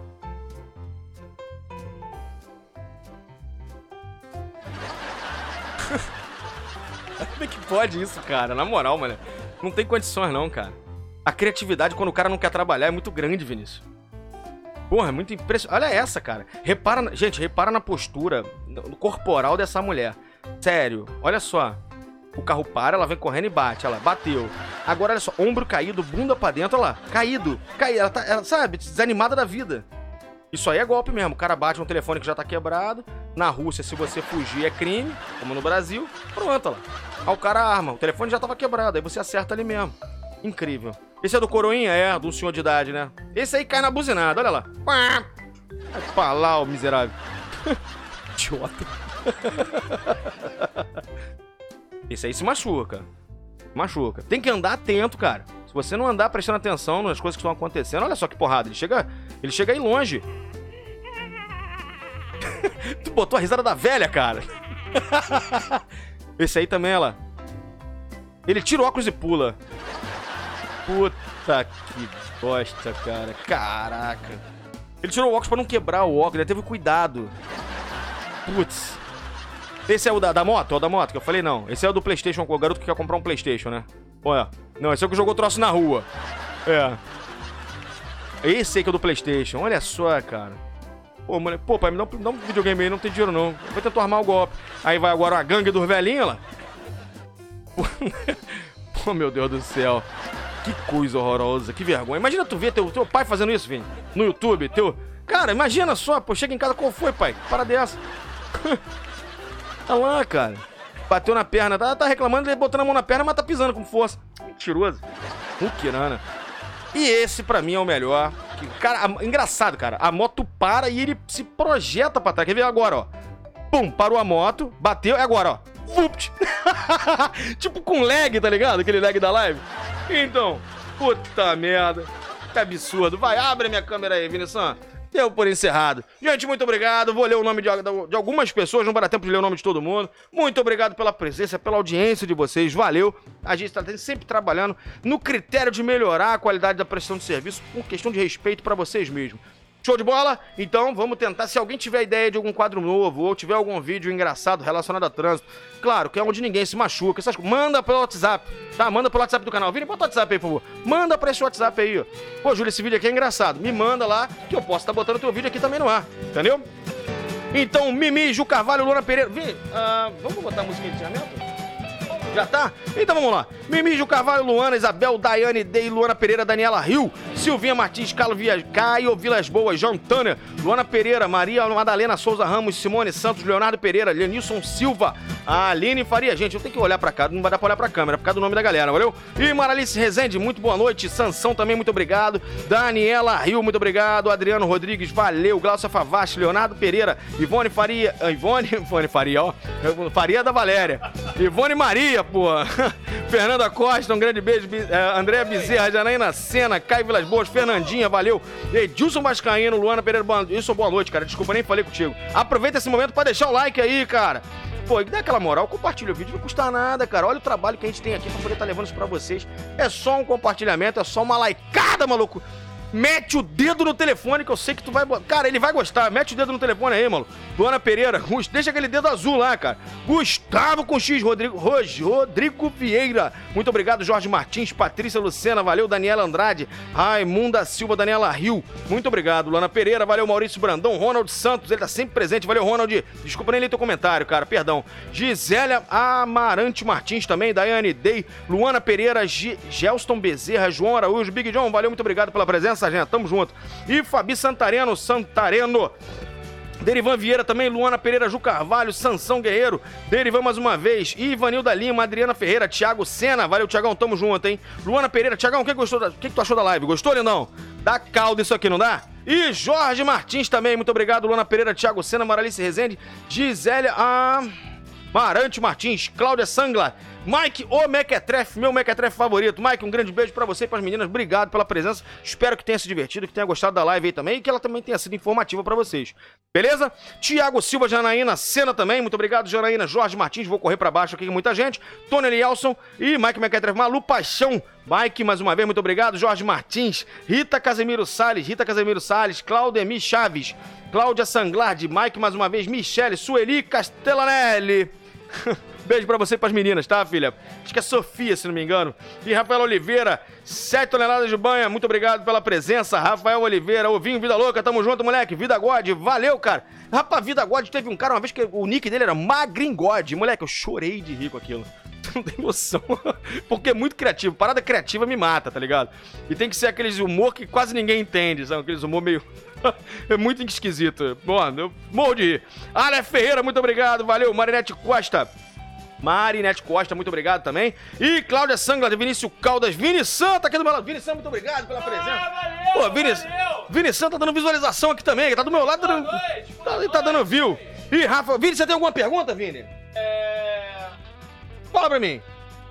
Como é que pode isso, cara? Na moral, mano. Não tem condições não, cara. A criatividade quando o cara não quer trabalhar é muito grande, Vinícius. Porra, é muito impressionante. Olha essa, cara. Repara, gente, repara na postura corporal dessa mulher. Sério, olha só. O carro para, ela vem correndo e bate. Ela bateu. Agora, olha só, ombro caído, bunda pra dentro, olha lá. Caído. Caído. Ela tá, ela, sabe, desanimada da vida. Isso aí é golpe mesmo. O cara bate um telefone que já tá quebrado. Na Rússia, se você fugir, é crime, como no Brasil. Pronto, olha lá. Aí o cara arma. O telefone já tava quebrado. Aí você acerta ali mesmo. Incrível. Esse é do coroinha? É, do senhor de idade, né? Esse aí cai na buzinada, olha lá. Vai pra lá, ô miserável. Idiota. Esse aí se machuca. Machuca. Tem que andar atento, cara. Se você não andar prestando atenção nas coisas que estão acontecendo, olha só que porrada. Ele chega, ele chega aí longe. Tu botou a risada da velha, cara. Esse aí também, olha lá. Ele tira o óculos e pula. Puta que bosta, cara. Caraca. Ele tirou o óculos pra não quebrar o óculos. Ele teve cuidado. Putz. Esse é o da, da moto? É o da moto que eu falei? Não. Esse é o do PlayStation. O garoto que quer comprar um PlayStation, né? Olha. Não, esse é o que jogou troço na rua. É. Esse aí que é o do PlayStation. Olha só, cara. Pô, mano. Pô, pai, me dá um, dá um videogame aí. Não tem dinheiro, não. Vai tentar armar o golpe. Aí vai agora a gangue dos velhinhos, lá. Pô, meu Deus do céu. Que coisa horrorosa, que vergonha. Imagina tu ver teu, teu pai fazendo isso, Vini, no YouTube, teu... Cara, imagina só, pô, chega em casa, qual foi, pai? Para dessa. Olha lá, cara. Bateu na perna, tá, tá reclamando, ele botando a mão na perna, mas tá pisando com força. Mentiroso. Muquirana. E esse, pra mim, é o melhor. Que, cara, a, engraçado, cara. A moto para e ele se projeta pra trás. Quer ver agora, ó. Pum, parou a moto, bateu, é agora, ó. Vupt. Tipo com lag, tá ligado? Aquele lag da live. Então, puta merda. Que absurdo. Vai, abre a minha câmera aí, Vinição. Deu por encerrado. Gente, muito obrigado. Vou ler o nome de, de algumas pessoas. Não vai dar tempo de ler o nome de todo mundo. Muito obrigado pela presença, pela audiência de vocês. Valeu. A gente tá sempre trabalhando no critério de melhorar a qualidade da prestação de serviço com questão de respeito pra vocês mesmos. Show de bola? Então vamos tentar. Se alguém tiver ideia de algum quadro novo ou tiver algum vídeo engraçado relacionado a trânsito, claro, que é onde ninguém se machuca, essas... manda pelo WhatsApp, tá? Manda pelo WhatsApp do canal. Vini, bota o WhatsApp aí, por favor. Manda pra esse WhatsApp aí, ó. Pô, Júlio, esse vídeo aqui é engraçado. Me manda lá que eu posso estar botando teu vídeo aqui também no ar, entendeu? Então, Mimi, Ju Carvalho, Luana Pereira. Vini, uh, vamos botar a musiquinha de encerramento? Já tá? Então vamos lá. Mimi, Ju Carvalho, Luana, Isabel, Daiane, Dei, Luana Pereira, Daniela Rio, Silvinha Martins, Carlos Via, Caio Vilas Boas, João Tânia, Luana Pereira, Maria Madalena Souza Ramos, Simone Santos, Leonardo Pereira, Lenilson Silva, a Aline Faria. Gente, eu tenho que olhar pra cá, não vai dar pra olhar pra câmera, por causa do nome da galera, valeu? E Maralice Rezende, muito boa noite. Sansão também, muito obrigado. Daniela Rio, muito obrigado. Adriano Rodrigues, valeu. Glaucia Favache, Leonardo Pereira, Ivone Faria, Ivone, Ivone Faria, ó. Faria da Valéria. Ivone Maria, pô. Fernanda Costa, um grande beijo. Andréa Bezerra, Janaína Sena, Caio Vilas Boas, Fernandinha, valeu. Edilson Vascaíno, Luana Pereira, isso, boa noite, cara. Desculpa, nem falei contigo. Aproveita esse momento pra deixar o like aí, cara. Pô, dá aquela moral, compartilha o vídeo, não custa nada, cara. Olha o trabalho que a gente tem aqui pra poder estar levando isso pra vocês. É só um compartilhamento, é só uma likeada, maluco. Mete o dedo no telefone que eu sei que tu vai... Cara, ele vai gostar. Mete o dedo no telefone aí, mano. Luana Pereira, deixa aquele dedo azul lá, cara. Gustavo com X, Rodrigo, Rodrigo Vieira. Muito obrigado, Jorge Martins, Patrícia Lucena, valeu, Daniela Andrade, Raimunda Silva, Daniela Rio. Muito obrigado, Luana Pereira, valeu, Maurício Brandão, Ronald Santos, ele tá sempre presente. Valeu, Ronald. Desculpa, nem ler teu comentário, cara, perdão. Gisélia Amarante Martins também, Daiane Dei, Luana Pereira, G Gelston Bezerra, João Araújo, Big John, valeu, muito obrigado pela presença, sargento, tamo junto. E Fabi Santareno, Santareno, Derivan Vieira também, Luana Pereira, Ju Carvalho, Sansão Guerreiro, Derivan mais uma vez, Ivanilda Lima, Adriana Ferreira, Thiago Sena, valeu Thiagão, tamo junto, hein? Luana Pereira, Thiagão, o que, gostou da... o que, que tu achou da live? Gostou, Lindão? Dá caldo isso aqui, não dá? E Jorge Martins também, muito obrigado, Luana Pereira, Thiago Sena, Maralice Rezende, Gisélia, ah... Marante Martins, Cláudia Sangla, Mike, o Mequetrefe, meu Mequetrefe favorito. Mike, um grande beijo pra você e pras meninas. Obrigado pela presença. Espero que tenha se divertido, que tenha gostado da live aí também e que ela também tenha sido informativa pra vocês. Beleza? Tiago Silva, Janaína Sena também. Muito obrigado, Janaína. Jorge Martins, vou correr pra baixo aqui com muita gente. Tony Elielson e Mike Mequetrefe. Malu Paixão. Mike, mais uma vez, muito obrigado. Jorge Martins, Rita Casemiro Salles, Rita Casemiro Salles, Claudemir Chaves, Cláudia Sanglard, Mike, mais uma vez, Michele, Sueli Castellanelli. Beijo pra você e pras meninas, tá, filha? Acho que é Sofia, se não me engano. E Rafael Oliveira, sete toneladas de banha, muito obrigado pela presença. Rafael Oliveira, Ovinho, Vida Louca, tamo junto, moleque. Vida God, valeu, cara. Rapaz, Vida God, teve um cara uma vez que o nick dele era Magrin God. Moleque, eu chorei de rir com aquilo. Não tem noção. Porque é muito criativo. Parada criativa me mata, tá ligado? E tem que ser aqueles humor que quase ninguém entende, sabe? Aqueles humor meio... é muito esquisito. Bom, eu morro de rir. Aleph Ferreira, muito obrigado. Valeu. Marinete Costa. Marinete Costa, muito obrigado também. E Cláudia Sangla, de Vinícius Caldas. Vini Santa aqui do meu lado. Vini Santa, muito obrigado pela presença. Ah, valeu, Pô, Vini, valeu. Vini Santa tá dando visualização aqui também. Tá do meu lado. Tá dando, noite, tá, tá dando view. E Rafa, Vini, você tem alguma pergunta, Vini? É... Fala pra mim.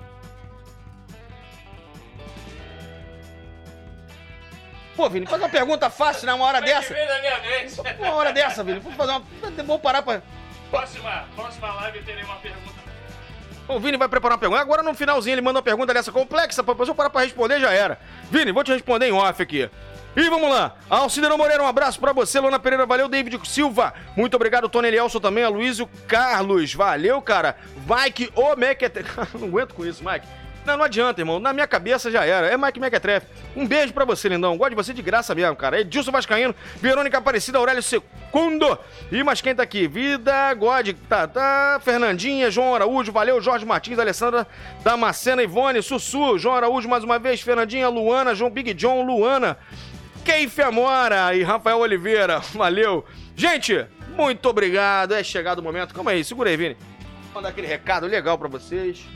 Pô, Vini, faz uma pergunta fácil, né? Uma hora dessa. Da minha vez. Uma hora dessa, Vini. Vamos fazer uma... Vamos parar pra... Próxima, próxima live eu terei uma pergunta. O Vini vai preparar uma pergunta. Agora no finalzinho ele manda uma pergunta dessa complexa. Pra eu parar pra responder, já era. Vini, vou te responder em off aqui. E vamos lá. Alcideirão Moreira, um abraço pra você. Luana Pereira, valeu. David Silva, muito obrigado. Tony Elielson também. Aloysio Carlos, valeu, cara. Mike, o Mequetrefe. Não aguento com isso, Mike. Não, não adianta, irmão. Na minha cabeça já era. É Mike Mequetrefe. Um beijo pra você, lindão. Gosto de você de graça mesmo, cara. Edilson Vascaíno, Verônica Aparecida, Aurélio Secundo. E mais quem tá aqui? Vida, God, tá, tá. Fernandinha, João Araújo, valeu. Jorge Martins, Alessandra Damascena, Ivone, Sussu, João Araújo mais uma vez. Fernandinha, Luana, João Big John, Luana, Keife Amora e Rafael Oliveira. Valeu. Gente, muito obrigado. É chegado o momento. Calma aí, segura aí, Vini. Vou mandar aquele recado legal pra vocês.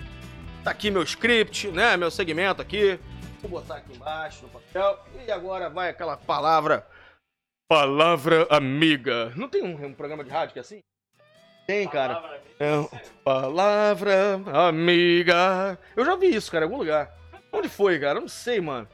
Tá aqui meu script, né? Meu segmento aqui. Vou botar aqui embaixo no papel. E agora vai aquela palavra. Palavra amiga. Não tem um, um programa de rádio que é assim? Tem, cara. Palavra É, palavra amiga. Eu já vi isso, cara, em algum lugar. Onde foi, cara? Eu não sei, mano.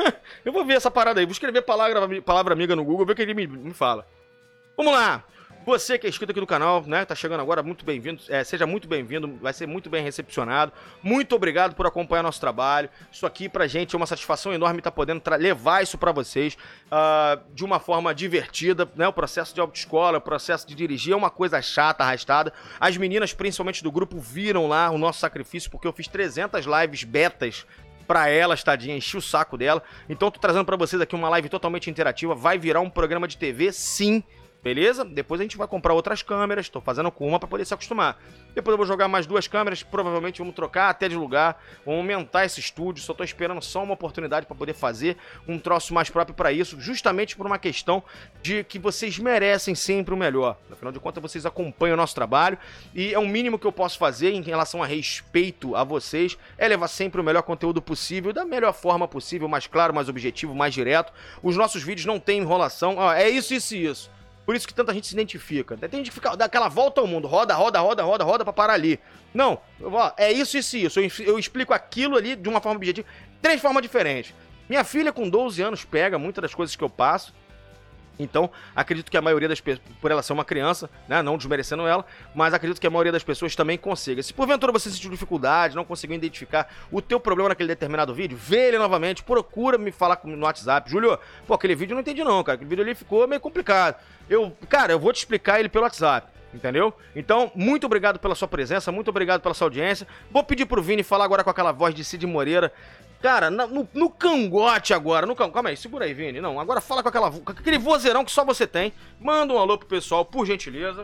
Eu vou ver essa parada aí. Vou escrever palavra, palavra amiga no Google, ver o que ele me, me fala. Vamos lá. Você que é inscrito aqui no canal, né, tá chegando agora, muito bem-vindo, é, seja muito bem-vindo, vai ser muito bem recepcionado. Muito obrigado por acompanhar nosso trabalho. Isso aqui pra gente é uma satisfação enorme estar podendo levar isso pra vocês uh, de uma forma divertida, né? O processo de autoescola, o processo de dirigir é uma coisa chata, arrastada. As meninas, principalmente do grupo, viram lá o nosso sacrifício, porque eu fiz trezentas lives betas pra elas, tadinha, enchi o saco dela. Então tô trazendo pra vocês aqui uma live totalmente interativa, vai virar um programa de T V, sim. Beleza? Depois a gente vai comprar outras câmeras, tô fazendo com uma pra poder se acostumar. Depois eu vou jogar mais duas câmeras, provavelmente vamos trocar até de lugar, vamos aumentar esse estúdio, só tô esperando só uma oportunidade pra poder fazer um troço mais próprio pra isso, justamente por uma questão de que vocês merecem sempre o melhor. Afinal de contas, vocês acompanham o nosso trabalho e é o mínimo que eu posso fazer em relação a respeito a vocês, é levar sempre o melhor conteúdo possível, da melhor forma possível, mais claro, mais objetivo, mais direto. Os nossos vídeos não tem enrolação, ó, é isso, isso e isso. Por isso que tanta gente se identifica. Tem gente que fica, dá aquela volta ao mundo, roda, roda, roda, roda, roda pra parar ali. Não, ó, é isso, isso e isso. Eu, eu explico aquilo ali de uma forma objetiva, três formas diferentes. Minha filha com doze anos pega muitas das coisas que eu passo. Então, acredito que a maioria das pessoas, por ela ser uma criança, né, não desmerecendo ela, mas acredito que a maioria das pessoas também consiga. Se porventura você sentiu dificuldade, não conseguiu identificar o teu problema naquele determinado vídeo, vê ele novamente, procura me falar no WhatsApp. Júlio, pô, aquele vídeo eu não entendi não, cara, aquele vídeo ali ficou meio complicado. Eu, cara, eu vou te explicar ele pelo WhatsApp. Entendeu? Então, muito obrigado pela sua presença, muito obrigado pela sua audiência. Vou pedir pro Vini falar agora com aquela voz de Cid Moreira. Cara, no, no cangote agora, no cangote. Calma aí, segura aí, Vini. Não, agora fala com, aquela, com aquele vozeirão que só você tem. Manda um alô pro pessoal, por gentileza.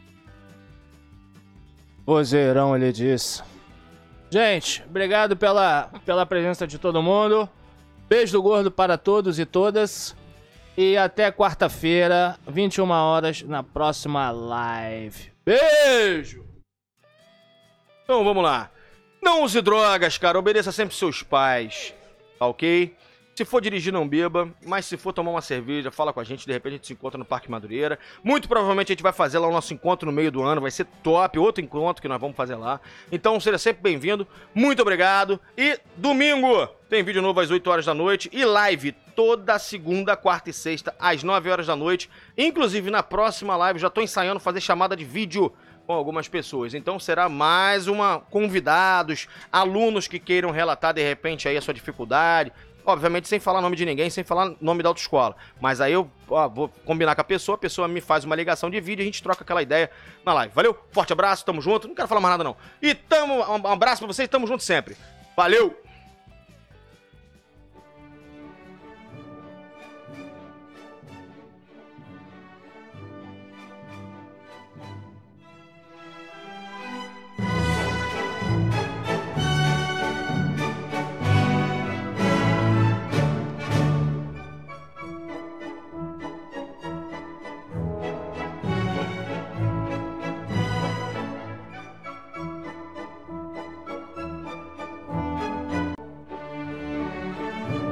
Vozeirão, ele disse. Gente, obrigado pela, pela presença de todo mundo. Beijo do gordo para todos e todas. E até quarta-feira, vinte e uma horas, na próxima live. Beijo! Então vamos lá. Não use drogas, cara. Obedeça sempre seus pais. Tá ok? Se for dirigir, não beba. Mas se for tomar uma cerveja, fala com a gente. De repente a gente se encontra no Parque Madureira. Muito provavelmente a gente vai fazer lá o nosso encontro no meio do ano. Vai ser top. Outro encontro que nós vamos fazer lá. Então seja sempre bem-vindo. Muito obrigado. E domingo tem vídeo novo às oito horas da noite. E live toda segunda, quarta e sexta às nove horas da noite. Inclusive na próxima live já tô ensaiando fazer chamada de vídeo com algumas pessoas. Então será mais uma convidados, alunos que queiram relatar de repente aí a sua dificuldade. Obviamente sem falar nome de ninguém, sem falar nome da autoescola. Mas aí eu ó, vou combinar com a pessoa, a pessoa me faz uma ligação de vídeo e a gente troca aquela ideia na live. Valeu? Forte abraço, tamo junto. Não quero falar mais nada não. E tamo, um abraço pra vocês, tamo junto sempre. Valeu!